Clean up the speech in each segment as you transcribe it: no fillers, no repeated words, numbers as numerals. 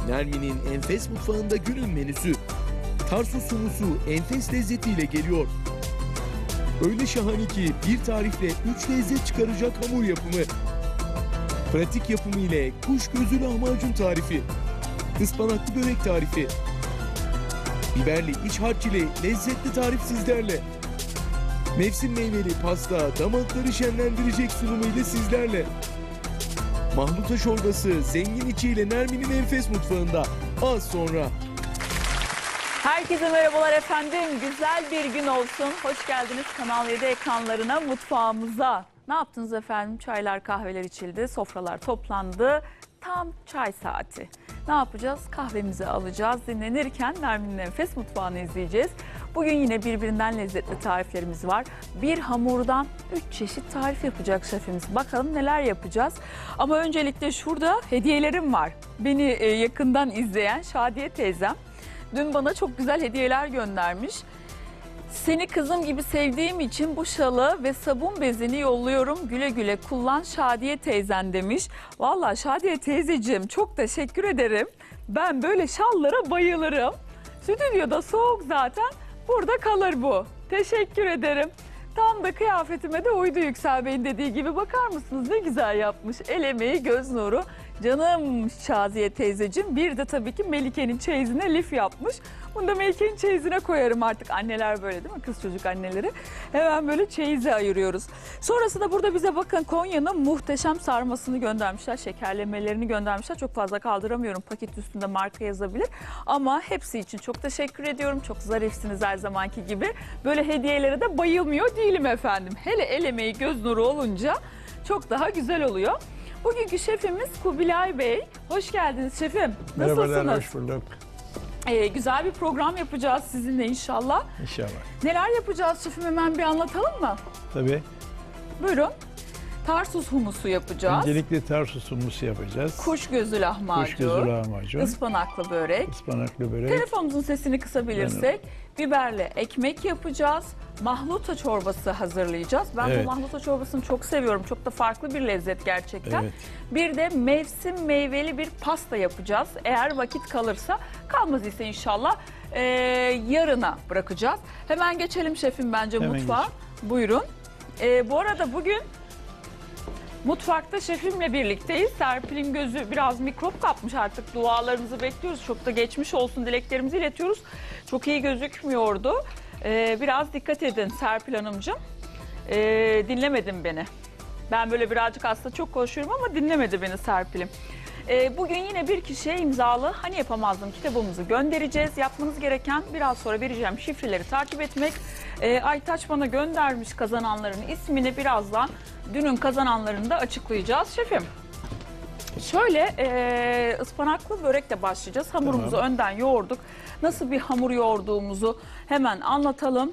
Nermin'in enfes mutfağında günün menüsü. Tarsus humusu enfes lezzetiyle geliyor. Öyle şahane ki bir tarifle 3 lezzet çıkaracak hamur yapımı. Pratik yapımı ile kuş gözü lahmacun tarifi. Ispanaklı börek tarifi. Biberli iç harç ile lezzetli tarif sizlerle. Mevsim meyveli pasta damakları şenlendirecek sunumuyla sizlerle. Mahluta çorbası zengin içiyle Nermin'in enfes mutfağında az sonra. Herkese merhabalar efendim. Güzel bir gün olsun. Hoş geldiniz Kanal 7 ekranlarına, mutfağımıza. Ne yaptınız efendim? Çaylar, kahveler içildi, sofralar toplandı. Tam çay saati. Ne yapacağız? Kahvemizi alacağız. Dinlenirken Nermin'in enfes mutfağını izleyeceğiz. Bugün yine birbirinden lezzetli tariflerimiz var. Bir hamurdan 3 çeşit tarif yapacak şefimiz. Bakalım neler yapacağız. Ama öncelikle şurada hediyelerim var. Beni yakından izleyen Şadiye teyzem dün bana çok güzel hediyeler göndermiş. Seni kızım gibi sevdiğim için bu şalı ve sabun bezini yolluyorum. Güle güle kullan Şadiye teyzen demiş. Vallahi Şadiye teyzeciğim çok teşekkür ederim. Ben böyle şallara bayılırım. Stüdyoda soğuk zaten. Burada kalır bu. Teşekkür ederim. Tam da kıyafetime de uydu Yüksel Bey'in dediği gibi. Bakar mısınız ne güzel yapmış. El emeği, göz nuru. Canım Şaziye teyzeciğim. Bir de tabii ki Melike'nin çeyizine lif yapmış. Bunu da Melike'nin çeyizine koyarım artık. Anneler böyle değil mi? Kız çocuk anneleri. Hemen böyle çeyize ayırıyoruz. Sonrasında burada bize bakın Konya'nın muhteşem sarmasını göndermişler. Şekerlemelerini göndermişler. Çok fazla kaldıramıyorum. Paket üstünde marka yazabilir. Ama hepsi için çok teşekkür ediyorum. Çok zarifsiniz her zamanki gibi. Böyle hediyelere de bayılmıyor değilim efendim. Hele el emeği, göz nuru olunca çok daha güzel oluyor. Bugünkü şefimiz Kubilay Bey. Hoş geldiniz şefim. Nasılsınız? Merhabalar, hoş bulduk. Güzel bir program yapacağız sizinle inşallah. İnşallah. Neler yapacağız şefim, hemen bir anlatalım mı? Tabii. Buyurun. Tarsus humusu yapacağız. Öncelikle Tarsus humusu yapacağız. Kuş gözü lahmacun. Kuş gözü lahmacun. Ispanaklı börek. Ispanaklı börek. Telefonumuzun sesini kısabilirsek. Biberli ekmek yapacağız. Mahluta çorbası hazırlayacağız. Ben Evet. bu mahluta çorbasını çok seviyorum. Çok da farklı bir lezzet gerçekten. Evet. Bir de mevsim meyveli bir pasta yapacağız. Eğer vakit kalırsa, kalmaz ise inşallah yarına bırakacağız. Hemen geçelim şefim bence Hemen mutfağa. Buyurun. Bu arada bugün mutfakta şefimle birlikteyiz. Serpil'in gözü biraz mikrop kapmış, artık dualarınızı bekliyoruz. Çok da geçmiş olsun dileklerimizi iletiyoruz. Çok iyi gözükmüyordu. Biraz dikkat edin Serpil Hanımcığım. Dinlemedin beni. Ben böyle birazcık aslında çok konuşuyorum ama dinlemedi beni Serpil'im. Bugün yine bir kişiye imzalı Hani Yapamazdım kitabımızı göndereceğiz. Yapmanız gereken, biraz sonra vereceğim şifreleri takip etmek. Aytaç bana göndermiş kazananların ismini, birazdan dünün kazananlarını da açıklayacağız şefim. Şöyle ıspanaklı börekle başlayacağız. Hamurumuzu Tamam. önden yoğurduk. Nasıl bir hamur yoğurduğumuzu hemen anlatalım.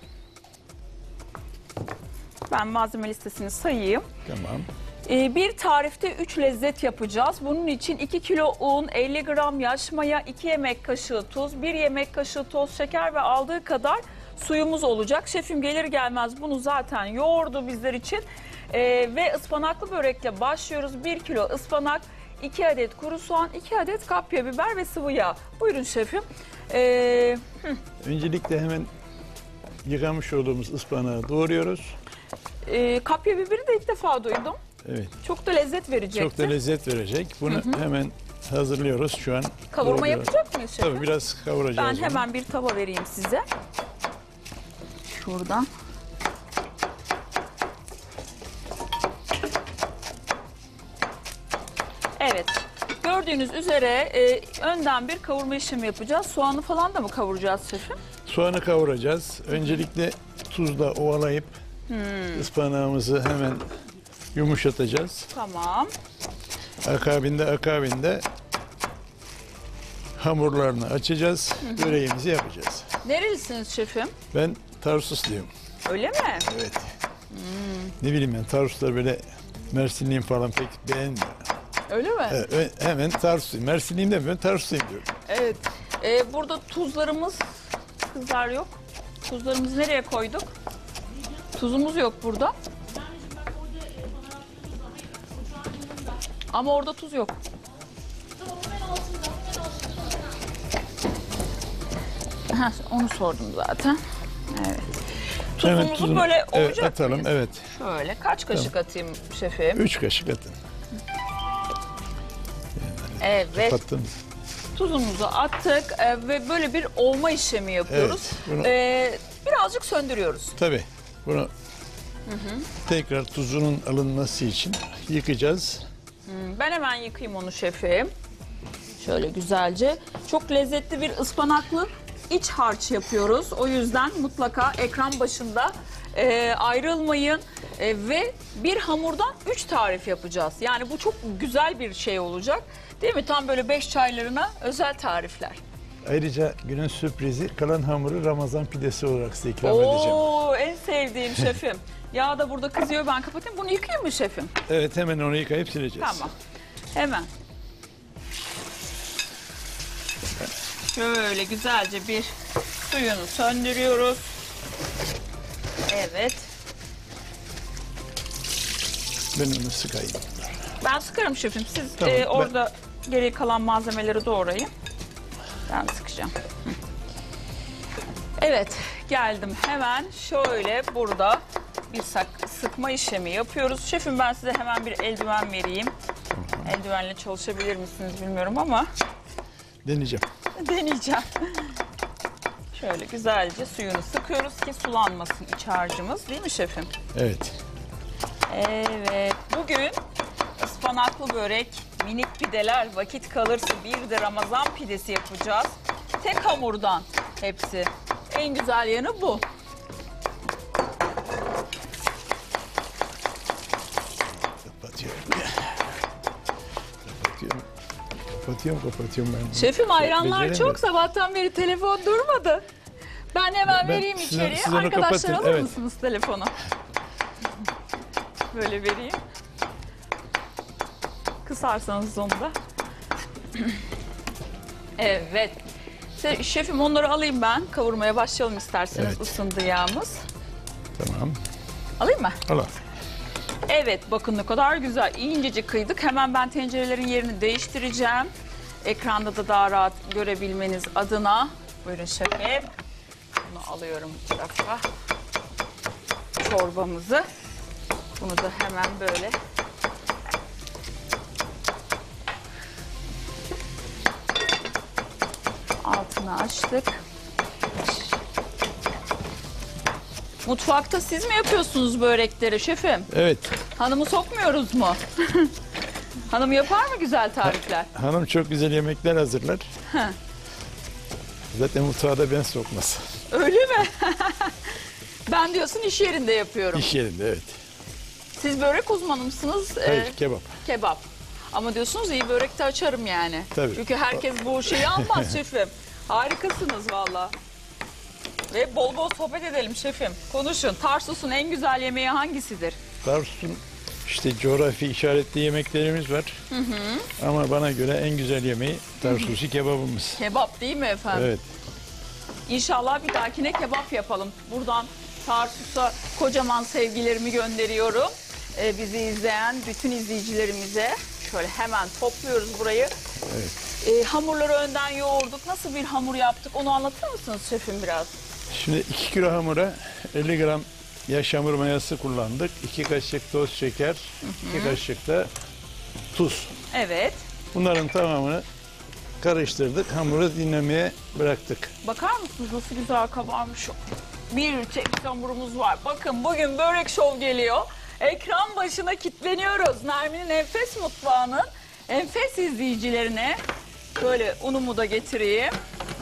Ben malzeme listesini sayayım. Tamam. Bir tarifte 3 lezzet yapacağız. Bunun için 2 kilo un, 50 gram yaş maya, 2 yemek kaşığı tuz, 1 yemek kaşığı toz şeker ve aldığı kadar suyumuz olacak. Şefim gelir gelmez bunu zaten yoğurdu bizler için. Ve ıspanaklı börekle başlıyoruz. 1 kilo ıspanak, 2 adet kuru soğan, 2 adet kapya biber ve sıvı yağ. Buyurun şefim. Öncelikle hemen yıkamış olduğumuz ıspanağı doğruyoruz. Kapya biberi de ilk defa duydum. Evet. Çok da lezzet verecektir. Çok da lezzet verecek. Bunu hemen hazırlıyoruz şu an. Kavurma Doğruyoruz. yapacak mıyız şefim? Tabii biraz kavuracağız. Ben onu. hemen bir tava vereyim size. Şuradan. Evet. Gördüğünüz üzere önden bir kavurma işlemi yapacağız. Soğanı falan da mı kavuracağız şefim? Soğanı kavuracağız. Öncelikle tuzla ovalayıp ıspanağımızı hemen yumuşatacağız. Tamam. Akabinde hamurlarını açacağız. Böreğimizi yapacağız. Nerelisiniz şefim? Ben Tarsusluyum. Öyle mi? Evet. Ne bileyim ben Tarsuslar böyle Mersinliyim falan pek beğenmiyor. Öyle mi? Hemen Tarsusluyum. Mersinliyim demiyorum, Tarsusluyum diyorum. Evet. Burada tuzlarımız, kızlar yok. Tuzlarımızı nereye koyduk? Tuzumuz yok burada. Ama orada tuz yok. Onu sordum zaten. Evet. Hemen Tuzumuzu tuzunu, böyle evet, olacak atalım. mıyız? Evet. Şöyle kaç kaşık atayım şefim? 3 kaşık atın. Evet. Kapattım. Tuzumuzu attık ve böyle bir ovma işlemi yapıyoruz. Evet, bunu- Birazcık söndürüyoruz. Tabii. Bunu tekrar tuzunun alınması için yıkayacağız. Ben hemen yıkayayım onu şefim. Şöyle güzelce. Çok lezzetli bir ıspanaklı iç harç yapıyoruz. O yüzden mutlaka ekran başında ayrılmayın. Ve bir hamurdan 3 tarif yapacağız. Yani bu çok güzel bir şey olacak. Değil mi? Tam böyle 5 çaylarına özel tarifler. Ayrıca günün sürprizi kalan hamuru Ramazan pidesi olarak size ikram edeceğim. Oo, en sevdiğim şefim. Yağ da burada kızıyor, ben kapatayım. Bunu yıkayayım mı şefim? Evet, hemen onu yıkayıp sileceğiz. Tamam. Hemen. Şöyle güzelce bir suyunu söndürüyoruz. Evet. Ben onu sıkayım. Ben sıkarım şefim. Siz Tamam, ben- orada geri kalan malzemeleri doğrayın. Ben sıkacağım. Hı. Evet, geldim. Hemen şöyle burada bir sıkma işlemi yapıyoruz. Şefim, ben size hemen bir eldiven vereyim. Eldivenle çalışabilir misiniz bilmiyorum ama Deneyeceğim. deneyeceğim. Şöyle güzelce suyunu sıkıyoruz ki sulanmasın iç harcımız, değil mi şefim? Evet. Evet, bugün ıspanaklı börek, minik pideler, vakit kalırsa bir de Ramazan pidesi yapacağız. Tek hamurdan hepsi. En güzel yanı bu. Kapatıyorum. Kapatıyorum ben. Şefim, ayranlar Beceremiyorum. çok, sabahtan beri telefon durmadı. Ben hemen Ben vereyim siz- içeriye. siz onu Arkadaşlar kapatın, alır evet. mısınız telefonu? Böyle vereyim. Kısarsanız onu da. Evet. Şefim, onları alayım ben. Kavurmaya başlayalım isterseniz, Evet. ısındı yağımız. Tamam. Alayım mı? Al. Evet, bakın ne kadar güzel. İncecik kıydık. Hemen ben tencerelerin yerini değiştireceğim. Ekranda da daha rahat görebilmeniz adına. Buyurun şefim. Bunu alıyorum bu tarafa. Çorbamızı. Bunu da hemen böyle. Altını açtık. Mutfakta siz mi yapıyorsunuz börekleri şefim? Evet. Hanımı sokmuyoruz mu? Hanım yapar mı güzel tarifler? Hanım çok güzel yemekler hazırlar. Heh. Zaten mutfağa da ben sokmaz. Öyle mi? Ben diyorsun iş yerinde yapıyorum. İş yerinde, evet. Siz börek uzmanı mısınız? Hayır, kebap. Kebap. Ama diyorsunuz iyi börek de açarım yani. Tabii. Çünkü herkes bu şeyi almaz şefim. Harikasınız valla. Ve bol bol sohbet edelim şefim. Konuşun. Tarsus'un en güzel yemeği hangisidir? Tarsus'un işte coğrafi işaretli yemeklerimiz var. Ama bana göre en güzel yemeği Tarsus'u kebabımız. Kebap değil mi efendim? Evet. İnşallah bir dahakine kebap yapalım. Buradan Tarsus'a kocaman sevgilerimi gönderiyorum. Bizi izleyen bütün izleyicilerimize. Şöyle hemen topluyoruz burayı. Evet. Hamurları önden yoğurduk. Nasıl bir hamur yaptık, onu anlatır mısınız şefim biraz? Şimdi 2 kilo hamura 50 gram yaş hamur mayası kullandık. 2 kaşık toz şeker, 2 kaşık da tuz. Evet. Bunların tamamını karıştırdık. Hamuru dinlemeye bıraktık. Bakar mısınız nasıl güzel kabarmış o. Bir tek hamurumuz var. Bakın bugün börek şov geliyor. Ekran başına kilitleniyoruz. Nermin'in Enfes Mutfağı'nın enfes izleyicilerine böyle unumu da getireyim.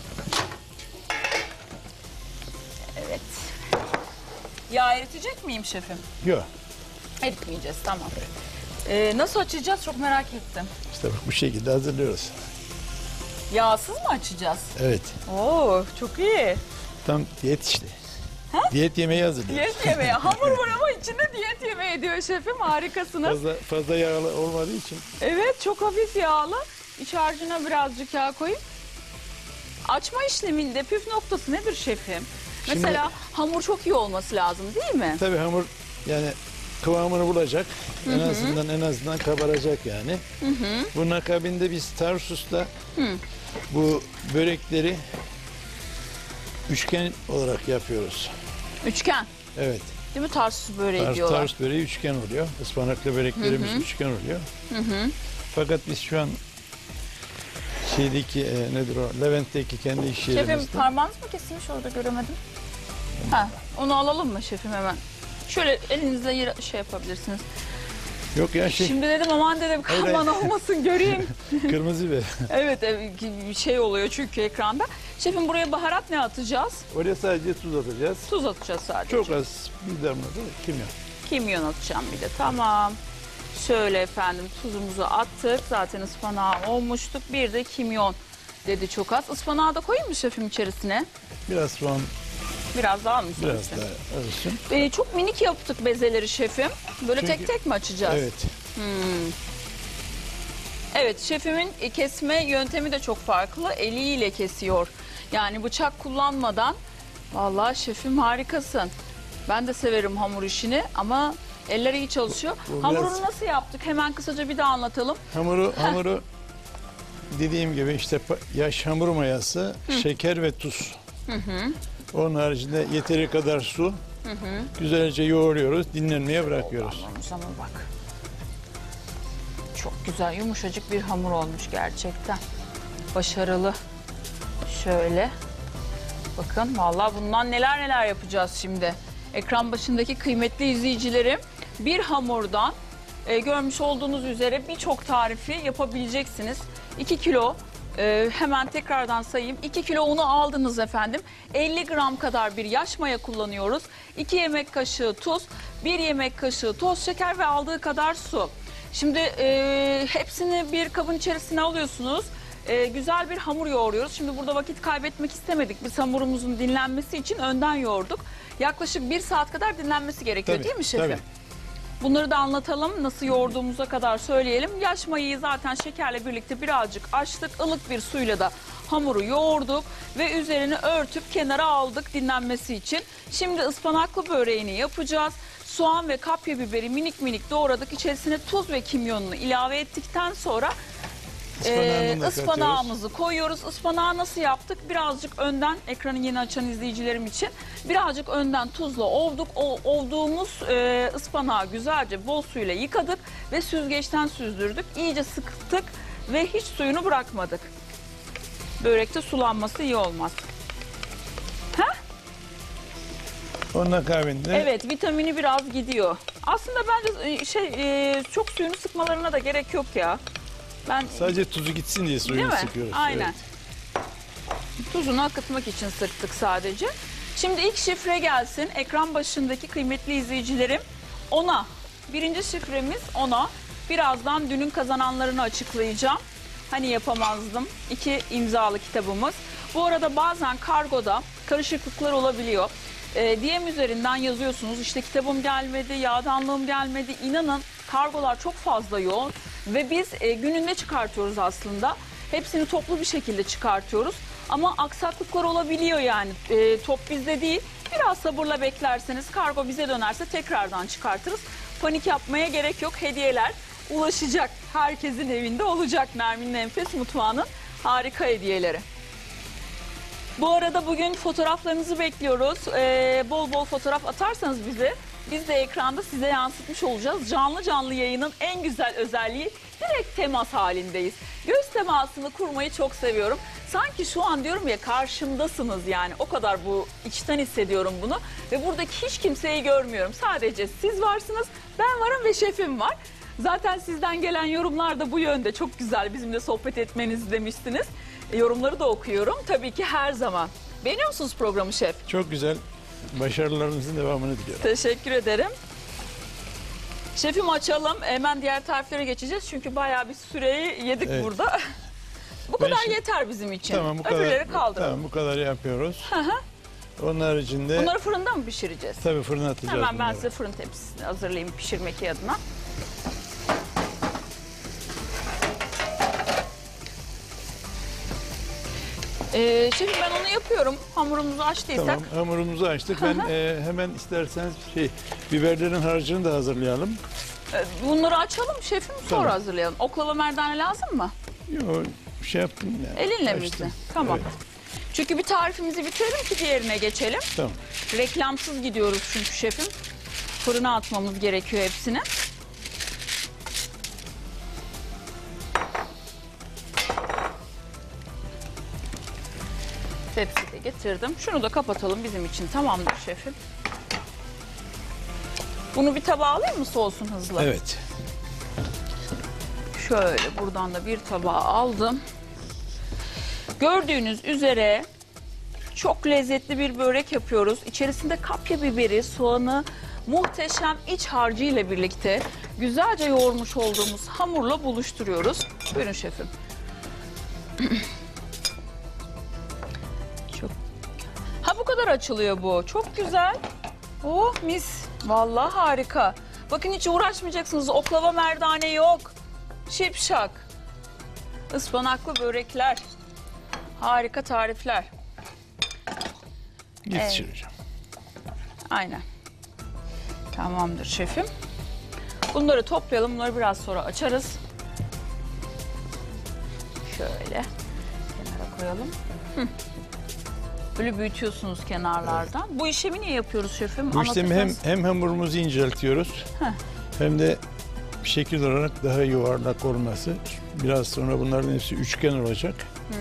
Evet. Yağ eritecek miyim şefim? Yok. Eritmeyeceğiz, tamam. Nasıl açacağız çok merak ettim. İşte bak bu şekilde hazırlıyoruz. Yağsız mı açacağız? Evet. Oo, çok iyi. Tam diyet işte. Diyet yemeği hazırlıyoruz. Diyet yemeği. Hamur var ama içinde diyet yemeği diyor şefim. Harikasınız. Fazla yağlı olmadığı için. Evet, çok hafif yağlı. İç harcına birazcık yağ koyup. Açma işleminde püf noktası nedir şefim? Şimdi- Mesela hamur çok iyi olması lazım değil mi? Tabii hamur yani kıvamını bulacak. En azından kabaracak yani. Bunun akabinde biz Tarsus'ta bu börekleri üçgen olarak yapıyoruz. Üçgen. Evet. Değil mi? Tarsus böreği diyorlar. Tars böreği üçgen oluyor. Ispanaklı böreklerimiz üçgen oluyor. Fakat biz şu an şeydeki nedir o? Levent'teki kendi iş Şefim yerimizde. parmağınız mı kesilmiş, orada göremedim. Ha, onu alalım mı şefim hemen? Şöyle elinizle şey yapabilirsiniz. Yok ya Şimdi dedim aman dedim Hayır, aman hayır. olmasın göreyim. kırmızı be. Evet bir şey oluyor çünkü ekranda. Şefim buraya baharat ne atacağız? Oraya sadece tuz atacağız. Tuz atacağız sadece. Çok az bir damla da kimyon. Kimyon atacağım bir de, tamam. Şöyle efendim tuzumuzu attık. Zaten ıspanağı olmuştuk. Bir de kimyon dedi çok az. Ispanağı da koyayım mı şefim içerisine? Biraz soğan, Biraz daha mı? biraz şefim? daha olsun. Çok minik yaptık bezeleri şefim. Böyle Çünkü- tek tek mi açacağız? Evet. Evet, şefimin kesme yöntemi de çok farklı. Eliyle kesiyor. Yani bıçak kullanmadan. Vallahi şefim harikasın. Ben de severim hamur işini ama eller iyi çalışıyor. Bu Hamurunu biraz- nasıl yaptık? Hemen kısaca bir daha anlatalım. Hamuru dediğim gibi işte yaş hamur mayası, şeker ve tuz. Onun haricinde yeteri kadar su. Güzelce yoğuruyoruz, dinlenmeye bırakıyoruz. Olmuş ama bak. Çok güzel, yumuşacık bir hamur olmuş gerçekten. Başarılı. Şöyle. Bakın vallahi bundan neler neler yapacağız şimdi. Ekran başındaki kıymetli izleyicilerim, bir hamurdan görmüş olduğunuz üzere birçok tarifi yapabileceksiniz. 2 kilo hemen tekrardan sayayım. 2 kilo unu aldınız efendim. 50 gram kadar bir yaş maya kullanıyoruz. 2 yemek kaşığı tuz, 1 yemek kaşığı toz şeker ve aldığı kadar su. Şimdi hepsini bir kabın içerisine alıyorsunuz. Güzel bir hamur yoğuruyoruz. Şimdi burada vakit kaybetmek istemedik. Biz hamurumuzun dinlenmesi için önden yoğurduk. Yaklaşık 1 saat kadar dinlenmesi gerekiyor Tabii, değil mi şefim? tabii. Bunları da anlatalım. Nasıl yoğurduğumuza kadar söyleyelim. Yaş mayayı zaten şekerle birlikte birazcık açtık. Ilık bir suyla da hamuru yoğurduk ve üzerini örtüp kenara aldık dinlenmesi için. Şimdi ıspanaklı böreğini yapacağız. Soğan ve kapya biberi minik minik doğradık. İçerisine tuz ve kimyonunu ilave ettikten sonra Ispanağını da ıspanağımızı koyuyoruz. Ispanağı nasıl yaptık? Birazcık önden, ekranı yeni açan izleyicilerim için birazcık önden tuzla ovduk. O ovduğumuz ıspanağı güzelce bol suyla yıkadık ve süzgeçten süzdürdük. İyice sıktık ve hiç suyunu bırakmadık. Börekte sulanması iyi olmaz. Onun akabinde Evet, vitamini biraz gidiyor. Aslında bence çok suyunu sıkmalarına da gerek yok ya. Ben sadece tuzu gitsin diye Değil suyunu mi? sıkıyoruz. Aynen. Evet. Tuzunu akıtmak için sıktık sadece. Şimdi ilk şifre gelsin. Ekran başındaki kıymetli izleyicilerim. 10'a. Birinci şifremiz 10'a. Birazdan dünün kazananlarını açıklayacağım. Hani yapamazdım. 2 imzalı kitabımız. Bu arada bazen kargoda karışıklıklar olabiliyor. DM üzerinden yazıyorsunuz. İşte kitabım gelmedi, yağdanlığım gelmedi. İnanın kargolar çok fazla yoğun. Ve biz gününde çıkartıyoruz aslında. Hepsini toplu bir şekilde çıkartıyoruz. Ama aksaklıklar olabiliyor yani. Top bizde değil. Biraz sabırla beklerseniz kargo bize dönerse tekrardan çıkartırız. Panik yapmaya gerek yok. Hediyeler ulaşacak. Herkesin evinde olacak Nermin'in Enfes Mutfağı'nın harika hediyeleri. Bu arada bugün fotoğraflarınızı bekliyoruz. Bol bol fotoğraf atarsanız bize, biz de ekranda size yansıtmış olacağız. Canlı canlı yayının en güzel özelliği, direkt temas halindeyiz. Göz temasını kurmayı çok seviyorum. Sanki şu an diyorum ya, karşımdasınız yani. O kadar bu içten hissediyorum bunu. Ve buradaki hiç kimseyi görmüyorum. Sadece siz varsınız, ben varım ve şefim var. Zaten sizden gelen yorumlar da bu yönde. Çok güzel, bizimle sohbet etmenizi demiştiniz. Yorumları da okuyorum. Tabii ki her zaman. Beğeniyor musunuz programı şef? Çok güzel. Başarılarınızın devamını diliyorum. Teşekkür ederim. Şefim açalım. Hemen diğer tariflere geçeceğiz. Çünkü bayağı bir süreyi yedik Evet. burada. Bu Ben kadar şimdi- yeter bizim için. Tamam, bu kadar. Öbürleri kaldıralım. Tamam, bu kadar yapıyoruz. Onun haricinde Bunları fırında mı pişireceğiz? tabii fırına atacağız Hemen ben bunları. size fırın tepsisini hazırlayayım pişirmek adına. Şefim ben onu yapıyorum. Hamurumuzu açtıysak. Tamam, hamurumuzu açtık. Ben hemen isterseniz biberlerin harcını da hazırlayalım. Bunları açalım şefim, sonra Tamam. hazırlayalım. Oklava merdane lazım mı? Yok, şey yaptım yani. Elinle mi? açtım. Tamam. Evet. Çünkü bir tarifimizi bitirelim ki diğerine geçelim. Tamam. Reklamsız gidiyoruz çünkü şefim. Fırına atmamız gerekiyor hepsini. Tepsiyi de getirdim. Şunu da kapatalım bizim için. Tamamdır şefim. Bunu bir tabağa alayım mı soğusun hızlı? Evet. Şöyle buradan da bir tabağa aldım. Gördüğünüz üzere çok lezzetli bir börek yapıyoruz. İçerisinde kapya biberi, soğanı, muhteşem iç harcı ile birlikte güzelce yoğurmuş olduğumuz hamurla buluşturuyoruz. Buyurun şefim. Çok. Ha bu kadar açılıyor bu. Çok güzel. Oh mis. Vallahi harika. Bakın hiç uğraşmayacaksınız. Oklava merdane yok. Şipşak. Ispanaklı börekler. Harika tarifler. Yetiştireceğim. Aynen. Tamamdır şefim. Bunları toplayalım. Bunları biraz sonra açarız. Şöyle kenara koyalım. Böyle büyütüyorsunuz kenarlardan. Bu işlemi niye yapıyoruz şefim? Bu işlemi Anlatırsanız. hem hamurumuzu inceltiyoruz. hem de şekil olarak daha yuvarlak olması. Biraz sonra bunların hepsi üçgen olacak.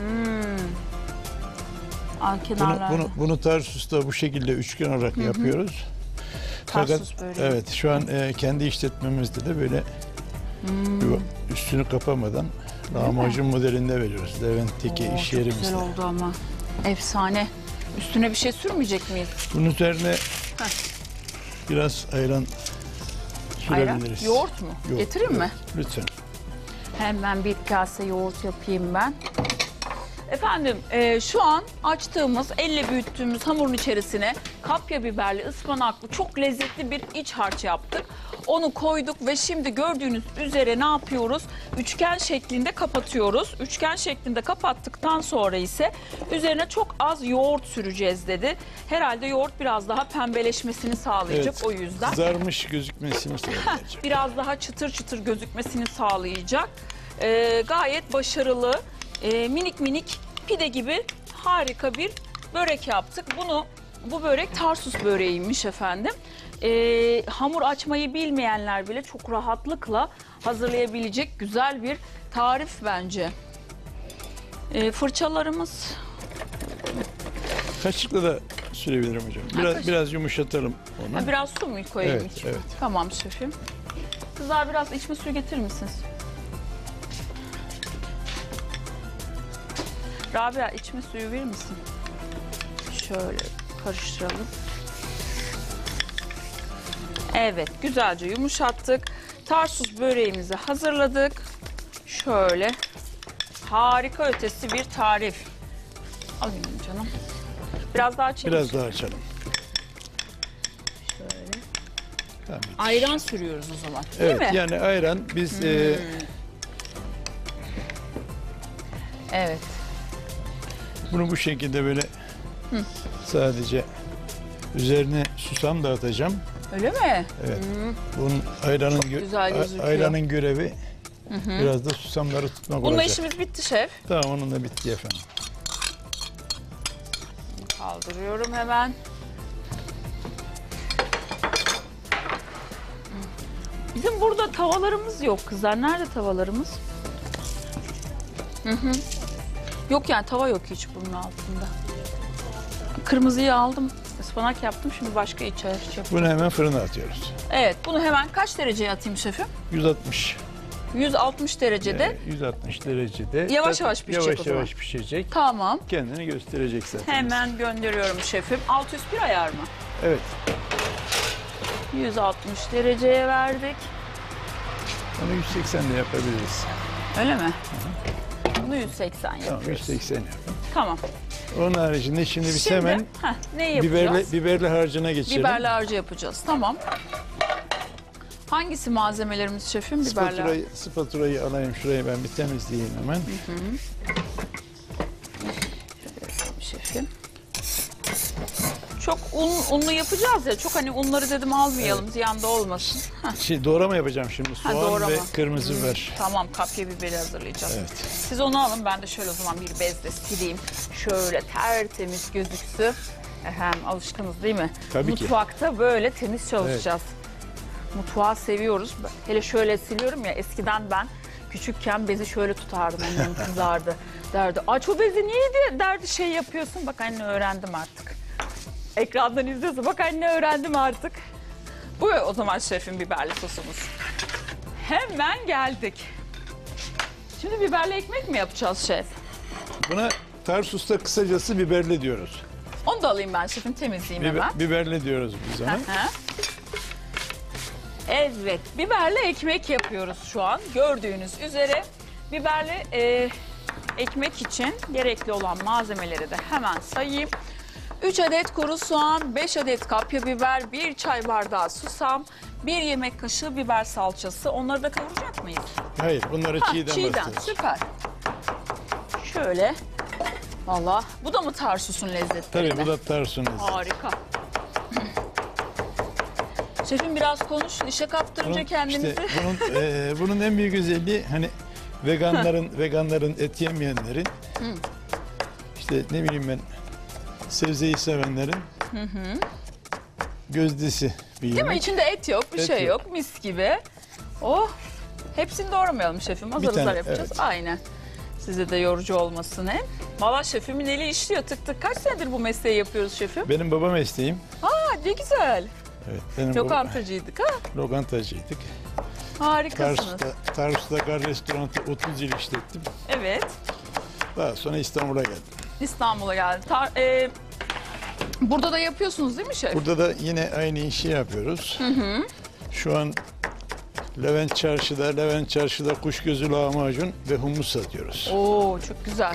Kenarlarda. Bunu Tarsus'ta bu şekilde üçgen olarak yapıyoruz. Tarsus Fakat böreği. evet şu an kendi işletmemizde de böyle üstünü kapamadan lahmacun modelinde veriyoruz. Levent'teki Oo, iş çok yerimizde. güzel oldu ama. Efsane. Üstüne bir şey sürmeyecek miyiz? Bunun üzerine biraz ayran Ayran? sürebiliriz. Yoğurt mu? Yoğurt, Getireyim mi? Lütfen. Hemen bir kase yoğurt yapayım ben. Efendim şu an açtığımız, elle büyüttüğümüz hamurun içerisine kapya biberli, ıspanaklı çok lezzetli bir iç harç yaptık. Onu koyduk ve şimdi gördüğünüz üzere ne yapıyoruz? Üçgen şeklinde kapatıyoruz. Üçgen şeklinde kapattıktan sonra ise üzerine çok az yoğurt süreceğiz dedi. Herhalde yoğurt biraz daha pembeleşmesini sağlayacak o yüzden. Kızarmış gözükmesini sağlayacak. Biraz daha çıtır çıtır gözükmesini sağlayacak. Gayet başarılı, minik minik pide gibi harika bir börek yaptık. Bu börek Tarsus böreğiymiş efendim. Hamur açmayı bilmeyenler bile çok rahatlıkla hazırlayabilecek güzel bir tarif bence. Fırçalarımız Kaşıkla da sürebilirim hocam. Biraz yumuşatalım onu. biraz su mu koyayım? Evet, hiç? evet. Tamam şefim. Kızlar biraz içme suyu getirir misiniz? Rabia içme suyu verir misin? Şöyle karıştıralım. Evet, güzelce yumuşattık. Tarsus böreğimizi hazırladık. Şöyle harika ötesi bir tarif. Alayım canım. Biraz daha açayım. Biraz daha açalım. Şöyle. Tamam. Ayran sürüyoruz o zaman. Değil Evet, mi? yani ayran biz Evet. bunu bu şekilde böyle sadece üzerine susam dağıtacağım. Öyle mi? Evet. Bunun ayranın güzel gözüküyor. ayranın görevi biraz da susamları tutmak Bununla olacak. işimiz bitti şef. Tamam, onun da bitti efendim. Kaldırıyorum hemen. Bizim burada tavalarımız yok kızlar. Nerede tavalarımız? Yok yani tava yok hiç bunun altında. Kırmızıyı aldım. Ispanak yaptım. Şimdi başka iç harç yapıyorum. Bunu hemen fırına atıyoruz. Evet, bunu hemen kaç dereceye atayım şefim? 160. 160 derecede. 160 derecede. Yavaş yavaş pişecek yavaş o zaman. yavaş pişecek. Tamam. Kendini gösterecek zaten. Hemen gönderiyorum şefim. Alt üst bir ayar mı? Evet. 160 dereceye verdik. Onu 180 de yapabiliriz. Öyle mi? Bunu 180 Tamam, yapıyoruz. 180 yapın. Tamam. Onun haricinde şimdi biz Şimdi hemen ne yapacağız? biberli harcına geçelim. Biberli harcı yapacağız. Tamam. Hangisi malzemelerimiz şefim? Biberli. Spatulayı alayım şurayı, ben bir temizleyeyim hemen. Şefim. Çok unlu yapacağız ya. Çok hani unları dedim almayalım, ziyan da olmasın. Doğrama yapacağım şimdi. Soğan doğrama. ve kırmızı biber. Tamam, kapya biberi hazırlayacağız. Evet. Siz onu alın, ben de şöyle o zaman bir bezle sileyim. Şöyle tertemiz gözüksün. Alışkınız değil mi? Tabii ki. Mutfakta böyle temiz çalışacağız. Mutfağı seviyoruz. Hele şöyle siliyorum ya, eskiden ben küçükken bezi şöyle tutardım, annem kızardı. Derdi, aç o bezi niye derdi şey yapıyorsun. Bak anne, öğrendim artık. Ekrandan izliyorsun, bak anne öğrendim artık. Bu o zaman şefin biberli sosumuz. Hemen geldik. Şimdi biberli ekmek mi yapacağız şef? Buna Tarsus'ta kısacası biberli diyoruz. Onu da alayım ben şefim, temizleyeyim hemen. Biberli diyoruz biz ona. Evet, biberli ekmek yapıyoruz şu an. Gördüğünüz üzere biberli ekmek için gerekli olan malzemeleri de hemen sayayım. 3 adet kuru soğan, 5 adet kapya biber, 1 çay bardağı susam, 1 yemek kaşığı biber salçası. Onları da kavuracak mıyız? Hayır, bunları çiğden basacağız. Süper. Şöyle. Valla bu da mı Tarsus'un lezzetleri? Tabii bu da Tarsus'un lezzeti. Harika. Şefim biraz konuş, işe kaptırınca kendimizi. İşte bunun en büyük özelliği hani veganların et yemeyenlerin işte ne bileyim ben sebzeyi sevenlerin gözdesi bir Değil yemek. mi? İçinde et yok, bir Et şey yok. yok. Mis gibi. Oh, hepsini doğramayalım şefim. Azar tane, azar yapacağız. evet. Aynen. Size de yorucu olmasın hem. Valla şefimin eli işliyor tık tık. Kaç senedir bu mesleği yapıyoruz şefim? Benim baba mesleğim. Aa, ne güzel. Evet, benim Lokantacıydık ha. lokantacıydık. Harikasınız. Tarsus'ta kar restoranı 30 yıl işlettim. Evet. Daha sonra İstanbul'a geldim. İstanbul'a geldi. Burada da yapıyorsunuz değil mi şef? Burada da yine aynı işi yapıyoruz. Şu an Levent Çarşı'da kuşgözü lahmacun ve humus satıyoruz. Oo, çok güzel.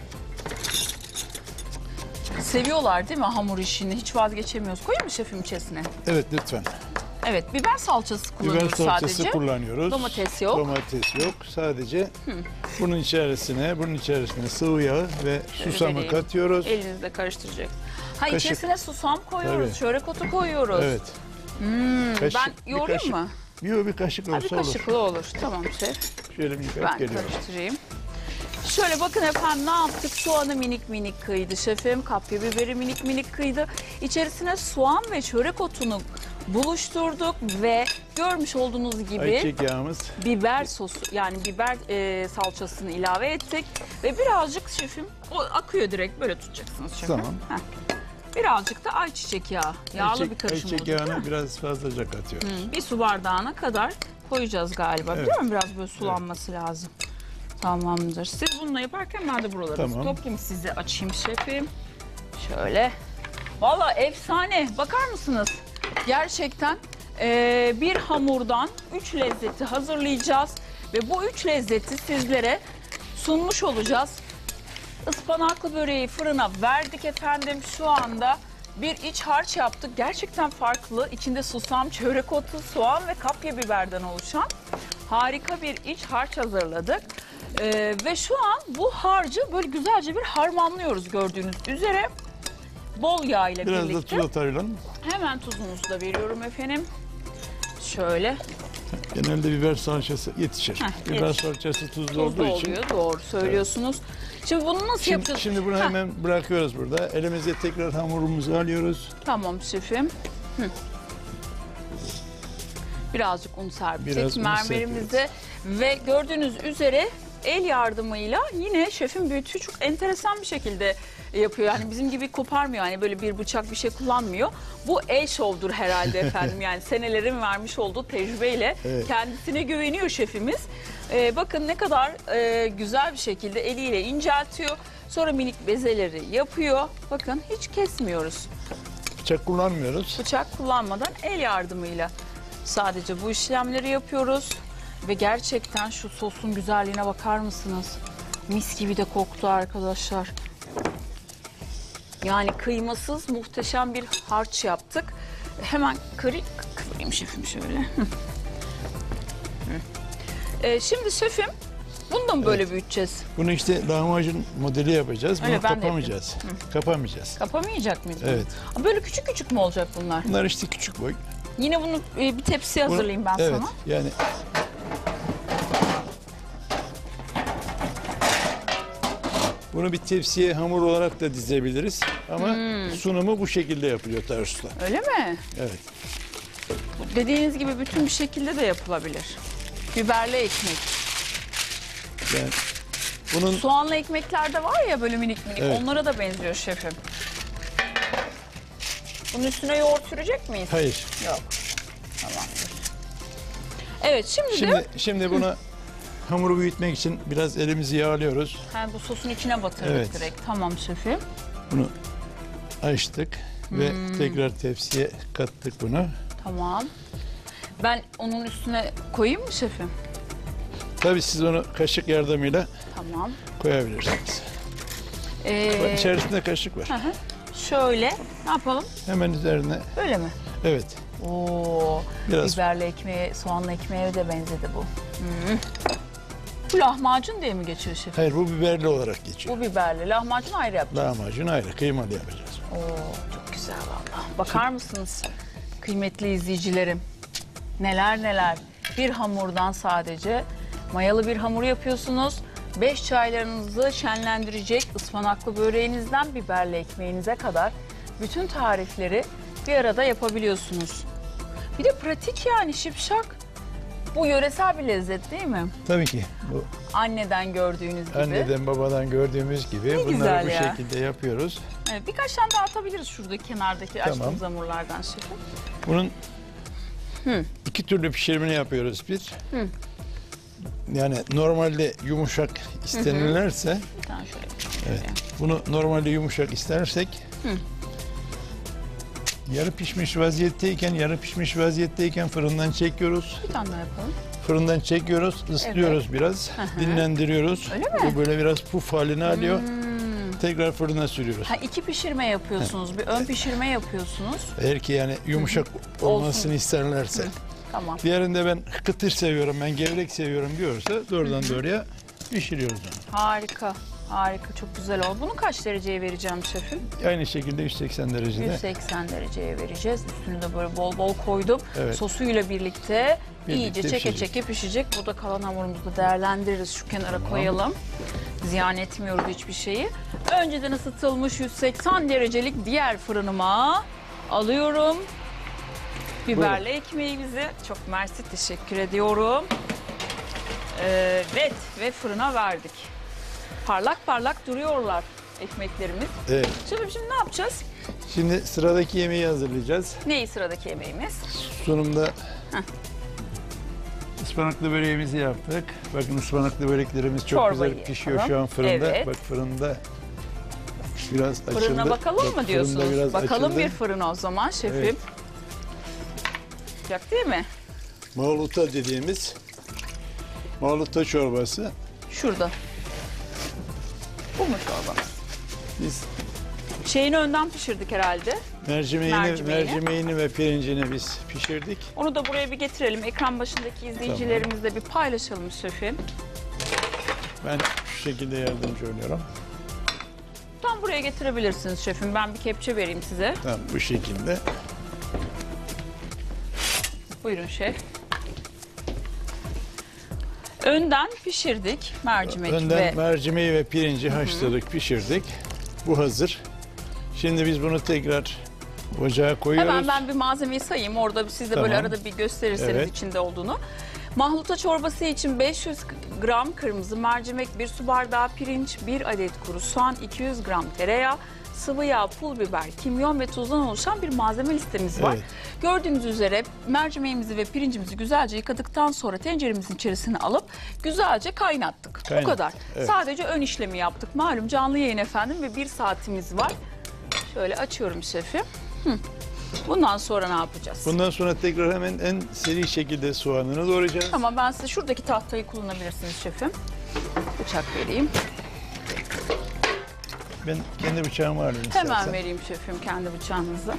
Seviyorlar değil mi hamur işini? Hiç vazgeçemiyoruz. Koyayım mı şefim içerisine? Evet lütfen. Evet, biber salçası Biber kullanıyoruz salçası sadece. kullanıyoruz. Domates yok. Domates yok. Sadece bunun içerisine sıvı yağı ve susamı vereyim. katıyoruz. Elinizle karıştıracak. Ha, Kaşık. içerisine susam koyuyoruz, Tabii. çörek otu koyuyoruz. Evet. Ben yoğurayım mı? Bir kaşık Ha, olsa bir olur. kaşıklı olur. Tamam şef. Şöyle bir Ben yıkayıp geliyorum. karıştırayım. Şöyle bakın efendim, ne yaptık? Soğanı minik minik kıydı şefim. Kapya biberi minik minik kıydı. İçerisine soğan ve çörek otunu buluşturduk ve görmüş olduğunuz gibi Ayçiçek yağımız. biber sosu, yani biber salçasını ilave ettik. Ve birazcık şefim, o akıyor direkt, böyle tutacaksınız şefim. Tamam. Heh. Birazcık da ayçiçek yağı. Yağlı bir karışım Ayçiçek olacak. yağını biraz fazlaca katıyoruz. Bir su bardağına kadar koyacağız galiba. Evet. Değil mi? Biraz böyle sulanması lazım. Tamamdır. Siz bununla yaparken ben de buraları Tamam. toplayayım, size açayım şefim. Şöyle. Valla efsane. Bakar mısınız? Gerçekten bir hamurdan 3 lezzeti hazırlayacağız. Ve bu 3 lezzeti sizlere sunmuş olacağız. Ispanaklı böreği fırına verdik efendim. Şu anda bir iç harç yaptık. Gerçekten farklı. İçinde susam, çörek otu, soğan ve kapya biberden oluşan harika bir iç harç hazırladık. Ve şu an bu harcı böyle güzelce bir harmanlıyoruz gördüğünüz üzere. Bol yağ ile Biraz birlikte. da tuz atalım. Hemen tuzumuzu da veriyorum efendim. Şöyle. Genelde biber salçası yetişir. Biber yetişir. salçası tuzlu Tuzlu olduğu için. oluyor. Doğru söylüyorsunuz. Şimdi bunu nasıl yapacağız? Şimdi bunu hemen bırakıyoruz burada. Elimizde tekrar hamurumuzu alıyoruz. Tamam şefim. Birazcık un serptik Biraz un mermerimize ve gördüğünüz üzere el yardımıyla yine şefim büyütücü çok enteresan bir şekilde yapıyor. Yani bizim gibi koparmıyor, yani böyle bir bıçak bir şey kullanmıyor. Bu el şovdur herhalde efendim, yani senelerin vermiş olduğu tecrübeyle Evet. kendisine güveniyor şefimiz. Bakın ne kadar güzel bir şekilde eliyle inceltiyor. Sonra minik bezeleri yapıyor. Bakın hiç kesmiyoruz. Bıçak kullanmıyoruz. Bıçak kullanmadan el yardımıyla sadece bu işlemleri yapıyoruz. Ve gerçekten şu sosun güzelliğine bakar mısınız? Mis gibi de koktu arkadaşlar. Yani kıymasız muhteşem bir harç yaptık. Hemen kıvırayım şefim şöyle. Şimdi şefim Bunu da mı böyle büyüteceğiz? Bunu işte lahmacun modeli yapacağız. Öyle, Bunu ben de kapamayacağız. Kapamayacağız. Kapamayacak mıyız? bunu? Evet. Böyle küçük küçük mü olacak bunlar? Bunlar işte küçük boy. Yine bunu bir tepsiye Bunu- hazırlayayım ben evet, sana. yani bunu bir tepsiye hamur olarak da dizebiliriz. Ama sunumu bu şekilde yapılıyor Tarsus'ta. Öyle mi? Evet. Dediğiniz gibi bütün bir şekilde de yapılabilir. Biberli ekmek. Yani bunun Soğanlı ekmekler de var ya böyle minik minik. Evet. Onlara da benziyor şefim. Bunun üstüne yoğurt sürecek miyiz? hayır. Yok. Tamamdır. Evet Şimdi buna hamuru büyütmek için biraz elimizi yağlıyoruz. bu sosun içine batırdık Evet. direkt. Tamam şefim. Bunu açtık ve tekrar tepsiye kattık bunu. Tamam. Ben onun üstüne koyayım mı şefim? Tabii siz onu kaşık yardımıyla Tamam. koyabilirsiniz. Bak, İçerisinde kaşık var. Şöyle ne yapalım? Hemen üzerine. Böyle mi? Evet. Oo, Biraz. biberli ekmeğe, soğanlı ekmeğe de benzedi bu. Bu lahmacun diye mi geçiyor şefim? Hayır, bu biberli olarak geçiyor. Bu biberli. Lahmacun ayrı yapacağız. Lahmacun ayrı, kıymalı yapacağız. Oo, çok güzel valla. Bakar mısınız kıymetli izleyicilerim? Neler neler. Bir hamurdan sadece mayalı bir hamur yapıyorsunuz. 5 çaylarınızı şenlendirecek ıspanaklı böreğinizden biberli ekmeğinize kadar bütün tarifleri bir arada yapabiliyorsunuz. Bir de pratik yani şipşak. Bu yöresel bir lezzet değil mi? Tabii ki. Bu Anneden gördüğünüz gibi. anneden babadan gördüğümüz gibi Ne bunları güzel bu ya. şekilde yapıyoruz. Evet, birkaç tane daha atabiliriz şuradaki kenardaki Tamam. açtığımız hamurlardan şefim. Bunun iki türlü pişirmeni yapıyoruz bir. Yani normalde yumuşak istenirlerse, Bir tane şöyle. evet, bunu normalde yumuşak istersek yarı pişmiş vaziyetteyken fırından çekiyoruz. Bir tane daha yapalım. Fırından çekiyoruz, ıslıyoruz biraz, dinlendiriyoruz. Öyle mi? Bu böyle biraz puf halini alıyor. Tekrar fırına sürüyoruz. Ha, iki pişirme yapıyorsunuz. Bir ön pişirme yapıyorsunuz. Eğer ki yani yumuşak olmasını isterlerse. Tamam. Diğerinde ben kıtır seviyorum, ben gevrek seviyorum diyorsa doğrudan doğruya pişiriyoruz onu. Harika. Harika. Çok güzel oldu. Bunu kaç dereceye vereceğim şefim? Aynı şekilde 180 derecede. 180 dereceye vereceğiz. Üstünü de böyle bol bol koydum. Evet. Sosuyla birlikte iyice çeke pişecek. çeke pişecek. Burada kalan hamurumuzu da değerlendiririz. Şu kenara koyalım. Ziyan etmiyoruz hiçbir şeyi. Önceden ısıtılmış 180 derecelik diğer fırınıma alıyorum. Biberli ekmeğimizi çok mersi teşekkür ediyorum. Evet ve fırına verdik. Parlak parlak duruyorlar ekmeklerimiz. Evet. Şimdi ne yapacağız? Şimdi sıradaki yemeği hazırlayacağız. Neyi sıradaki yemeğimiz? Sunumda ıspanaklı böreğimizi yaptık. Bakın ıspanaklı böreklerimiz çok Çorbayı güzel pişiyor yapalım. şu an fırında. Evet. Bak fırında biraz açıldı. Fırına bakalım Bak, mı fırında diyorsunuz? biraz Bakalım açıldı. bir fırına o zaman şefim. Evet. Sıcak değil mi? Mağluta dediğimiz mağluta çorbası. Şurada. Bu mu çorbamız? Biz Şeyini önden pişirdik herhalde. mercimeğini ve pirincini biz pişirdik. Onu da buraya bir getirelim. Ekran başındaki izleyicilerimizle bir paylaşalım şefim. Ben şu şekilde yardımcı oluyorum. Tam buraya getirebilirsiniz şefim. Ben bir kepçe vereyim size. Tamam, bu şekilde. Buyurun şef. Önden pişirdik mercimek Önden ve mercimeği ve pirinci haşladık, pişirdik. Bu hazır. Şimdi biz bunu tekrar ocağa koyuyoruz. hemen ben bir malzemeyi sayayım. Orada siz de Tamam. böyle arada bir gösterirseniz Evet. içinde olduğunu. Mahluta çorbası için 500 gram kırmızı mercimek, 1 su bardağı pirinç, 1 adet kuru soğan, 200 gram tereyağı, sıvı yağ, pul biber, kimyon ve tuzdan oluşan bir malzeme listemiz var. Evet. Gördüğünüz üzere mercimeğimizi ve pirincimizi güzelce yıkadıktan sonra tenceremizin içerisine alıp güzelce kaynattık. Bu Kaynattık, kadar. evet. Sadece ön işlemi yaptık. Malum canlı yayın efendim ve 1 saatimiz var. Şöyle açıyorum şefim. Bundan sonra ne yapacağız? Bundan sonra tekrar hemen en seri şekilde soğanını doğrayacağız. Tamam, ben size şuradaki tahtayı kullanabilirsiniz şefim. Bıçak vereyim. Ben kendi bıçağımı alayım Hemen istersen. vereyim şefim kendi bıçağınızı.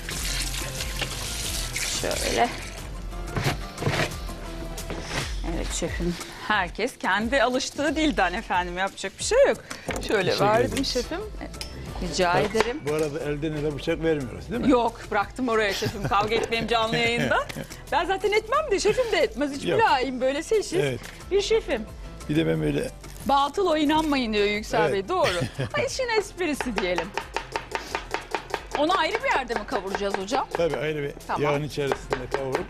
Şöyle. Evet şefim. Herkes kendi alıştığı dilden efendim, yapacak bir şey yok. Şöyle Teşekkür verdim ederiz. şefim. Rica ederim. Bu arada elden ele bıçak vermiyoruz değil mi? Yok, bıraktım oraya şefim, kavga etmeyeyim canlı yayında. Ben zaten etmem de şefim de etmez. Hiç Yok. mülayim böyle sessiz Evet. bir şefim. Bir de ben böyle Batıl o, inanmayın diyor Yüksel Evet. Bey, doğru. Ha, işin esprisi diyelim. Onu ayrı bir yerde mi kavuracağız hocam? tabii ayrı bir Tamam. yağın içerisinde kavurup